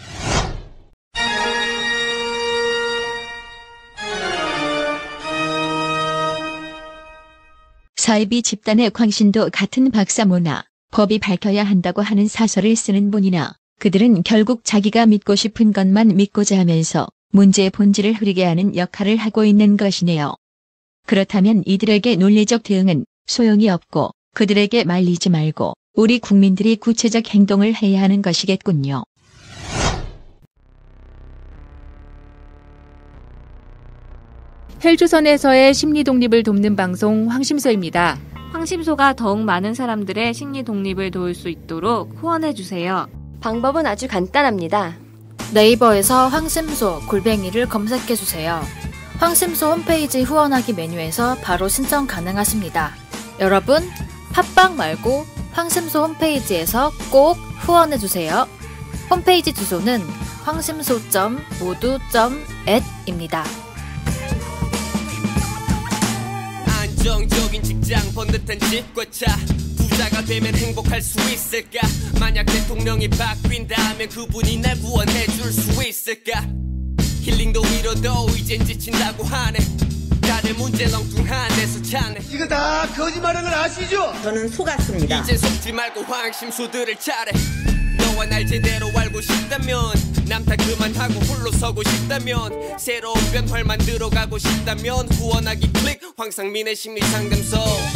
사이비 집단의 광신도 같은 박사모나 법이 밝혀야 한다고 하는 사설을 쓰는 분이나 그들은 결국 자기가 믿고 싶은 것만 믿고자 하면서 문제의 본질을 흐리게 하는 역할을 하고 있는 것이네요. 그렇다면 이들에게 논리적 대응은 소용이 없고 그들에게 말리지 말고 우리 국민들이 구체적 행동을 해야 하는 것이겠군요. 헬조선에서의 심리 독립을 돕는 방송 황심소입니다. 황심소가 더욱 많은 사람들의 심리 독립을 도울 수 있도록 후원해주세요. 방법은 아주 간단합니다. 네이버에서 황심소 골뱅이를 검색해주세요. 황심소 홈페이지 후원하기 메뉴에서 바로 신청 가능하십니다. 여러분, 팟빵 말고 황심소 홈페이지에서 꼭 후원해주세요. 홈페이지 주소는 황심소 점 모두 점 앳입니다. 안정적인 직장, 번듯한 집과 차, 부자가 되면 행복할 수 있을까? 만약 대통령이 바뀐다면 그분이 날 구원해 줄 수 있을까? 힐링도 위로도 이젠 지친다고 하네. 다들 문제 렁뚱한 데서 찾네. 이거 다 거짓말인 걸 아시죠? 저는 속았습니다. 이제 속지 말고 황심소들을 차례. 너와 날 제대로 알고 싶다면, 남 탓 그만하고 홀로 서고 싶다면, 새로운 변화를 만들어 가고 싶다면 후원하기 클릭 황상민의 심리상담소.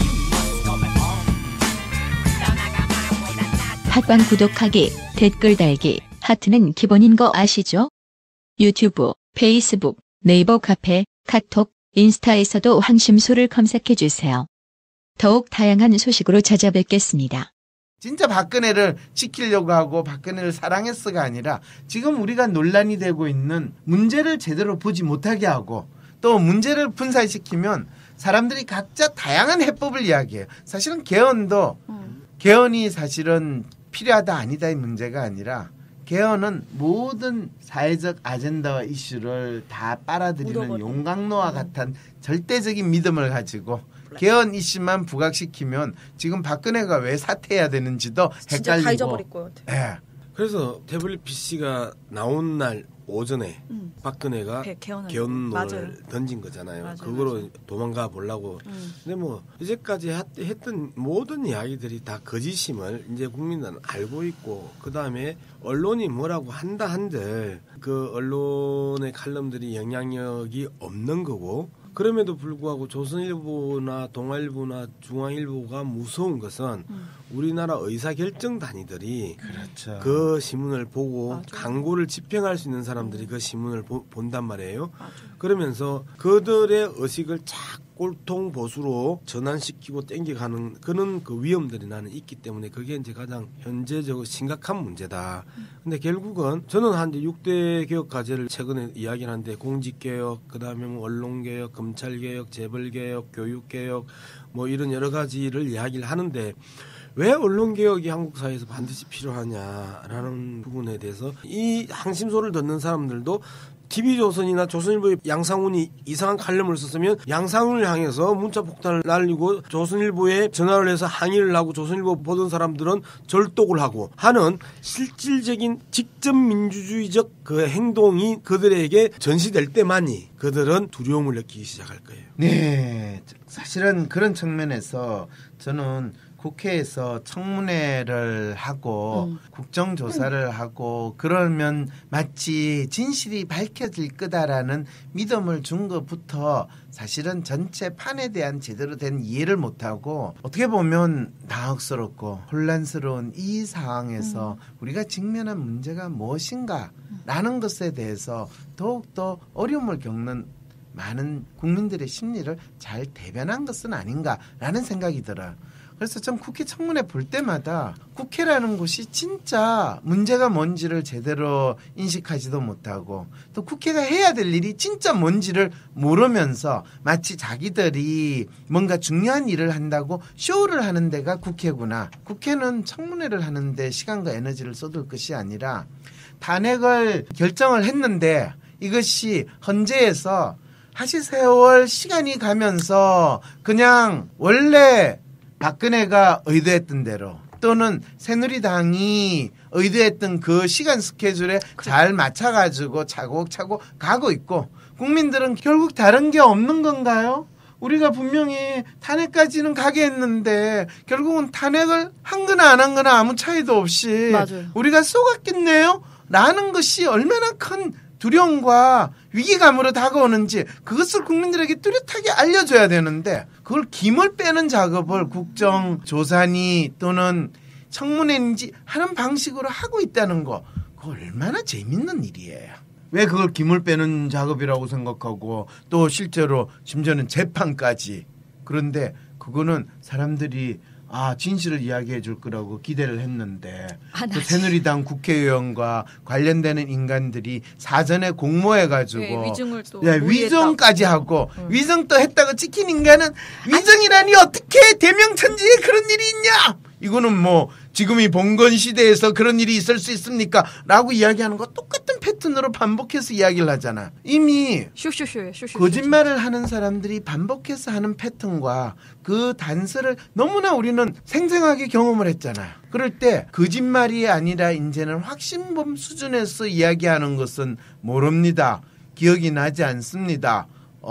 팟빵 구독하기, 댓글 달기, 하트는 기본인 거 아시죠? 유튜브, 페이스북, 네이버 카페, 카톡, 인스타에서도 황심소를 검색해주세요. 더욱 다양한 소식으로 찾아뵙겠습니다. 진짜 박근혜를 지키려고 하고 박근혜를 사랑했어가 아니라 지금 우리가 논란이 되고 있는 문제를 제대로 보지 못하게 하고 또 문제를 분산시키면 사람들이 각자 다양한 해법을 이야기해요. 사실은 개헌도 음. 개헌이 사실은 필요하다 아니다의 문제가 아니라 개헌은 모든 사회적 아젠다와 이슈를 다 빨아들이는 묻어버려. 용광로와 같은 절대적인 믿음을 가지고 개헌 이슈만 부각시키면 지금 박근혜가 왜 사퇴해야 되는지도 헷갈리고. 진짜 다 잊어버릴 것 같아요. 네. 그래서 태블릿 피시가 나온 날 오전에 음. 박근혜가 개- 개헌을 개헌론을 맞아요. 던진 거잖아요. 맞아요, 그거로 맞아요. 도망가 보려고. 음. 근데 뭐 이제까지 했, 했던 모든 이야기들이 다 거짓임을 이제 국민들은 알고 있고, 그 다음에 언론이 뭐라고 한다 한들 그 언론의 칼럼들이 영향력이 없는 거고, 그럼에도 불구하고 조선일보나 동아일보나 중앙일보가 무서운 것은 음. 우리나라 의사결정단위들이 그렇죠. 그 신문을 보고 맞아요. 광고를 집행할 수 있는 사람들이 그 신문을 보, 본단 말이에요. 맞아요. 그러면서 그들의 의식을 착 꼴통 보수로 전환시키고 땡겨가는 그런 그 위험들이 나는 있기 때문에 그게 이제 가장 현재적으로 심각한 문제다. 근데 결국은 저는 한 육 대 개혁 과제를 최근에 이야기를 하는데, 공직개혁, 그 다음에 뭐 언론개혁, 검찰개혁, 재벌개혁, 교육개혁, 뭐 이런 여러 가지를 이야기를 하는데, 왜 언론개혁이 한국 사회에서 반드시 필요하냐라는 부분에 대해서 이 항심소를 듣는 사람들도 티비조선이나 조선일보의 양상훈이 이상한 칼럼을 썼으면 양상훈을 향해서 문자 폭탄을 날리고 조선일보에 전화를 해서 항의를 하고 조선일보 보던 사람들은 절독을 하고 하는 실질적인 직접 민주주의적 그 행동이 그들에게 전시될 때만이 그들은 두려움을 느끼기 시작할 거예요. 네, 사실은 그런 측면에서 저는 국회에서 청문회를 하고 음. 국정조사를 하고 그러면 마치 진실이 밝혀질 거다라는 믿음을 준 것부터 사실은 전체 판에 대한 제대로 된 이해를 못하고, 어떻게 보면 당혹스럽고 혼란스러운 이 상황에서 음. 우리가 직면한 문제가 무엇인가 라는 것에 대해서 더욱더 어려움을 겪는 많은 국민들의 심리를 잘 대변한 것은 아닌가라는 생각이 들어요. 그래서 전 국회 청문회 볼 때마다 국회라는 곳이 진짜 문제가 뭔지를 제대로 인식하지도 못하고, 또 국회가 해야 될 일이 진짜 뭔지를 모르면서 마치 자기들이 뭔가 중요한 일을 한다고 쇼를 하는 데가 국회구나. 국회는 청문회를 하는데 시간과 에너지를 쏟을 것이 아니라 탄핵을 결정을 했는데 이것이 헌재에서 다시 세월 시간이 가면서 그냥 원래 박근혜가 의도했던 대로 또는 새누리당이 의도했던 그 시간 스케줄에 잘 맞춰가지고 차곡차곡 가고 있고, 국민들은 결국 다른 게 없는 건가요? 우리가 분명히 탄핵까지는 가게 했는데 결국은 탄핵을 한 거나 안 한 거나 아무 차이도 없이 맞아요. 우리가 쏘갔겠네요? 라는 것이 얼마나 큰 두려움과 위기감으로 다가오는지 그것을 국민들에게 뚜렷하게 알려줘야 되는데, 그걸 김을 빼는 작업을 국정조사니 또는 청문회인지 하는 방식으로 하고 있다는 거, 그거 얼마나 재밌는 일이에요. 왜 그걸 김을 빼는 작업이라고 생각하고 또 실제로 심지어는 재판까지. 그런데 그거는 사람들이 아 진실을 이야기해 줄 거라고 기대를 했는데 아, 또 새누리당 국회의원과 관련되는 인간들이 사전에 공모해가지고 네, 위증을 또 네, 모의했다고. 위정까지 하고 응. 위정 또 했다고 찍힌 인간은 위정이라니 어떻게 대명천지에 그런 일이 있냐? 이거는 뭐 지금이 봉건 시대에서 그런 일이 있을 수 있습니까? 라고 이야기하는 거 똑같은 패턴으로 반복해서 이야기를 하잖아. 이미 쇼쇼쇼예요. 쇼쇼쇼. 거짓말을 하는 사람들이 반복해서 하는 패턴과 그 단서를 너무나 우리는 생생하게 경험을 했잖아요. 그럴 때 거짓말이 아니라 이제는 확신범 수준에서 이야기하는 것은 모릅니다. 기억이 나지 않습니다.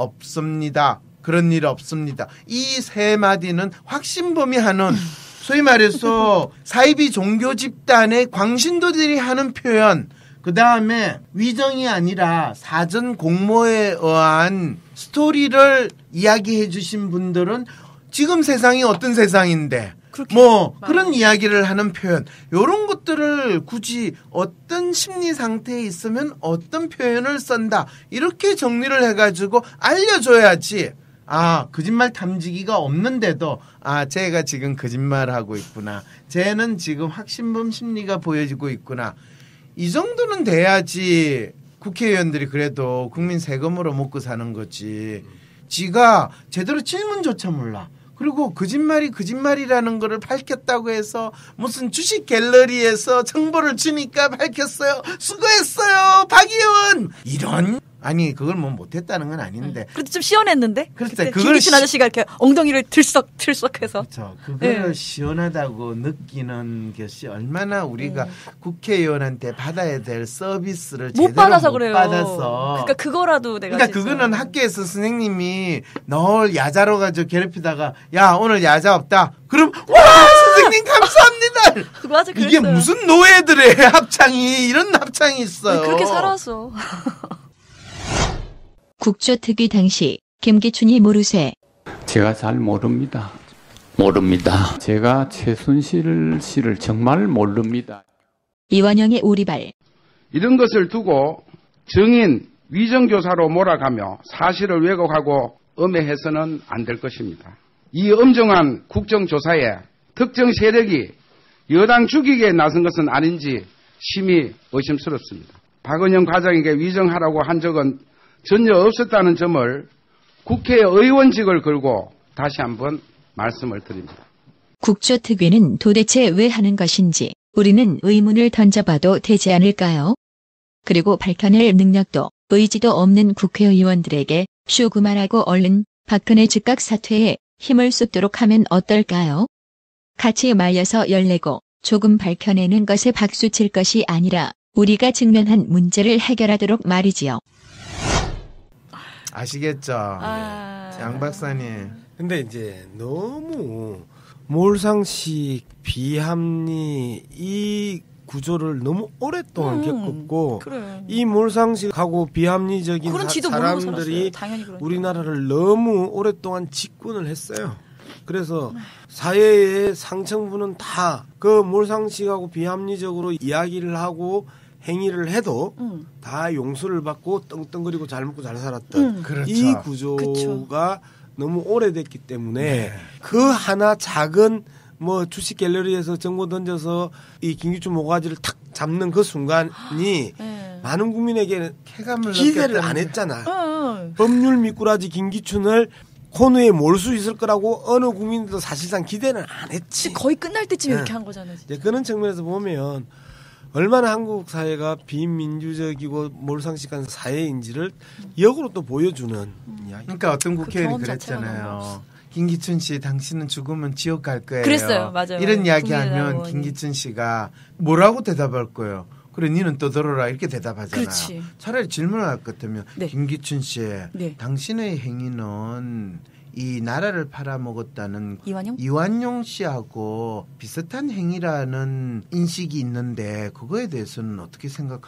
없습니다. 그런 일 없습니다. 이 세 마디는 확신범이 하는 소위 말해서 사이비 종교 집단의 광신도들이 하는 표현, 그 다음에 위정이 아니라 사전 공모에 의한 스토리를 이야기해 주신 분들은 지금 세상이 어떤 세상인데 뭐 맞아. 그런 이야기를 하는 표현, 이런 것들을 굳이 어떤 심리 상태에 있으면 어떤 표현을 쓴다 이렇게 정리를 해가지고 알려줘야지. 아, 거짓말 탐지기가 없는데도 아, 쟤가 지금 거짓말하고 있구나. 쟤는 지금 확신범 심리가 보여지고 있구나. 이 정도는 돼야지 국회의원들이 그래도 국민 세금으로 먹고 사는 거지. 지가 제대로 질문조차 몰라. 그리고 거짓말이 거짓말이라는 거를 밝혔다고 해서 무슨 주식 갤러리에서 정보를 주니까 밝혔어요. 수고했어요, 박 의원. 이런 아니 그걸 뭐 못했다는 건 아닌데. 그래도 좀 시원했는데. 그렇죠. 그때 그걸 김기춘 아저씨가 이렇게 엉덩이를 들썩 들썩해서. 그렇죠. 그걸 네. 시원하다고 느끼는 것이 얼마나 우리가 음. 국회의원한테 받아야 될 서비스를 못 제대로 받아서 못 그래요. 받아서. 그러니까 그거라도 내가. 그러니까 진짜. 그거는 학교에서 선생님이 널 야자로 가지고 괴롭히다가 야 오늘 야자 없다. 그럼 와 선생님 감사합니다. 맞아, 이게 그랬어요. 무슨 노예들의 합창이 이런 합창이 있어요. 네, 그렇게 살았어. 국조특위 당시 김기춘이 모르쇠. 제가 잘 모릅니다. 모릅니다. 제가 최순실 씨를 정말 모릅니다. 이완영의 오리발. 이런 것을 두고 증인 위정교사로 몰아가며 사실을 왜곡하고 음해해서는 안 될 것입니다. 이 엄정한 국정조사에 특정 세력이 여당 죽이기에 나선 것은 아닌지 심히 의심스럽습니다. 박은영 과장에게 위정하라고 한 적은 전혀 없었다는 점을 국회의원직을 걸고 다시 한번 말씀을 드립니다. 국조특위는 도대체 왜 하는 것인지 우리는 의문을 던져봐도 되지 않을까요? 그리고 밝혀낼 능력도 의지도 없는 국회의원들에게 쇼 그만하고 얼른 박근혜 즉각 사퇴에 힘을 쏟도록 하면 어떨까요? 같이 말려서 열내고 조금 밝혀내는 것에 박수 칠 것이 아니라 우리가 직면한 문제를 해결하도록 말이지요. 아시겠죠? 아... 양 박사님. 근데 이제 너무 몰상식, 비합리 이 구조를 너무 오랫동안 음, 겪었고 그래. 이 몰상식하고 비합리적인 그런지도 사, 모르고 사람들이 살았어요. 당연히 그러니까. 우리나라를 너무 오랫동안 집권을 했어요. 그래서 사회의 상층부는 다 그 몰상식하고 비합리적으로 이야기를 하고 행위를 해도 음. 다 용서를 받고 떵떵거리고 잘 먹고 잘 살았던 음. 그렇죠. 이 구조가 그쵸. 너무 오래됐기 때문에 네. 그 하나 작은 뭐 주식 갤러리에서 정보 던져서 이 김기춘 모가지를 탁 잡는 그 순간이 네. 많은 국민에게 쾌감을 기대를 느꼈다는 안 게- 했잖아. 어. 법률 미꾸라지 김기춘을 코너에 몰 수 있을 거라고 어느 국민도 사실상 기대는 안 했지. 거의 끝날 때쯤 네. 이렇게 한 거잖아요. 진짜. 이제 그런 측면에서 보면 얼마나 한국 사회가 비민주적이고 몰상식한 사회인지를 역으로 또 보여주는 이야기. 그러니까 어떤 국회의원이 경험 자체가 너무 그랬잖아요. 김기춘 씨, 당신은 죽으면 지옥 갈 거예요. 그랬어요. 맞아요. 이런 이야기 국민의당 하면 의원이. 김기춘 씨가 뭐라고 대답할 거예요? 그래, 니는 떠들어라 이렇게 대답하잖아요. 그렇지. 차라리 질문을 할 것 같으면 네. 김기춘 씨, 네. 당신의 행위는 이 나라를 팔아먹었다는 이완용? 이완용 씨하고 비슷한 행위라는 인식이 있는데 그거에 대해서는 어떻게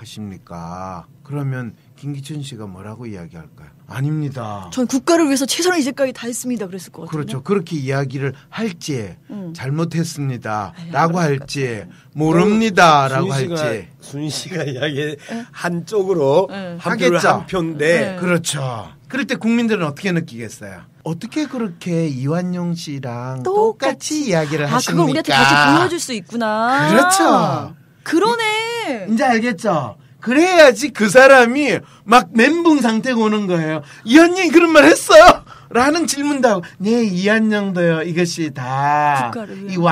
생각하십니까? 그러면 김기춘 씨가 뭐라고 이야기할까요? 아닙니다. 전 국가를 위해서 최선을 이제까지 다 했습니다. 그랬을 것 같아요. 그렇죠. 그렇게 이야기를 할지 음. 잘못했습니다. 아니, 라고 그럴 할지 모릅니다. 라고 순희 씨가- 할지. 순희 씨가 이야기 한쪽으로 네. 한 표를 하겠죠. 한 표인데 네. 그렇죠. 그럴 때 국민들은 어떻게 느끼겠어요? 어떻게 그렇게 이완용 씨랑 똑같이, 똑같이. 이야기를 아, 하십니까? 그걸 우리한테 다시 보여줄 수 있구나. 그렇죠. 그러네. 이제 알겠죠? 그래야지 그 사람이 막 멘붕 상태가 오는 거예요. 이한영이 그런 말 했어요? 라는 질문도 하고, 네, 이한영도요. 이것이 다 국가를 이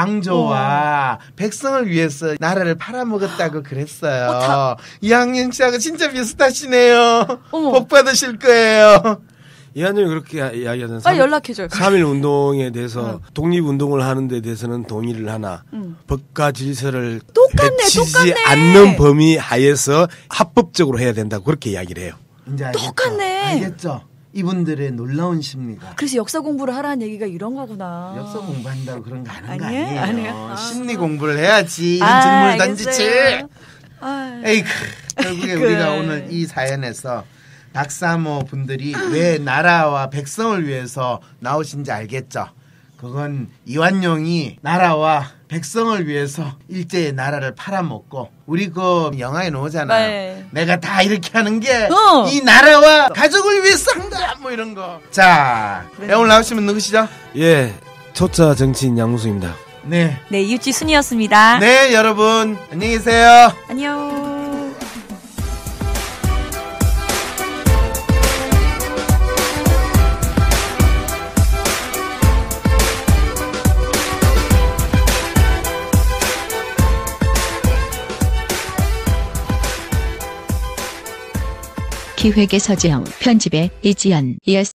왕조와 백성을 위해서 나라를 팔아먹었다고 그랬어요. 어, 다- 이한영 씨하고 진짜 비슷하시네요. 어머. 복 받으실 거예요. 이한영이 그렇게 이야기하는 빨리 연락해줘요. 삼일 운동에 대해서 응. 독립운동을 하는 데 대해서는 동의를 하나 응. 법과 질서를 똑같네, 해치지 똑같네. 않는 범위 하에서 합법적으로 해야 된다고 그렇게 이야기를 해요. 이제 알겠죠? 똑같네. 알겠죠? 이분들의 놀라운 심리가. 그래서 역사 공부를 하라는 얘기가 이런 거구나. 역사 공부한다고 그런 거 하는 거 아니에요? 아니에요. 아니에요? 아. 심리 공부를 해야지 이런 아, 질문을 던지지. 알겠어요. 아, 에이크. 결국에 그- 우리가 오늘 이 사연에서 박사모 분들이 왜 나라와 백성을 위해서 나오신지 알겠죠? 그건 이완용이 나라와 백성을 위해서 일제히 나라를 팔아먹고 우리 그 영화에 나오잖아요. 네. 내가 다 이렇게 하는 게 어. 이 나라와 가족을 위해서 한다 뭐 이런 거. 자, 오늘 나오시면 누구시죠? 예, 초짜 정치인 양무수입니다. 네. 네, 이웃지 순이었습니다. 네, 여러분 안녕히 계세요. 안녕. 기획의 서지영, 편집의 이지연, 이었습니다.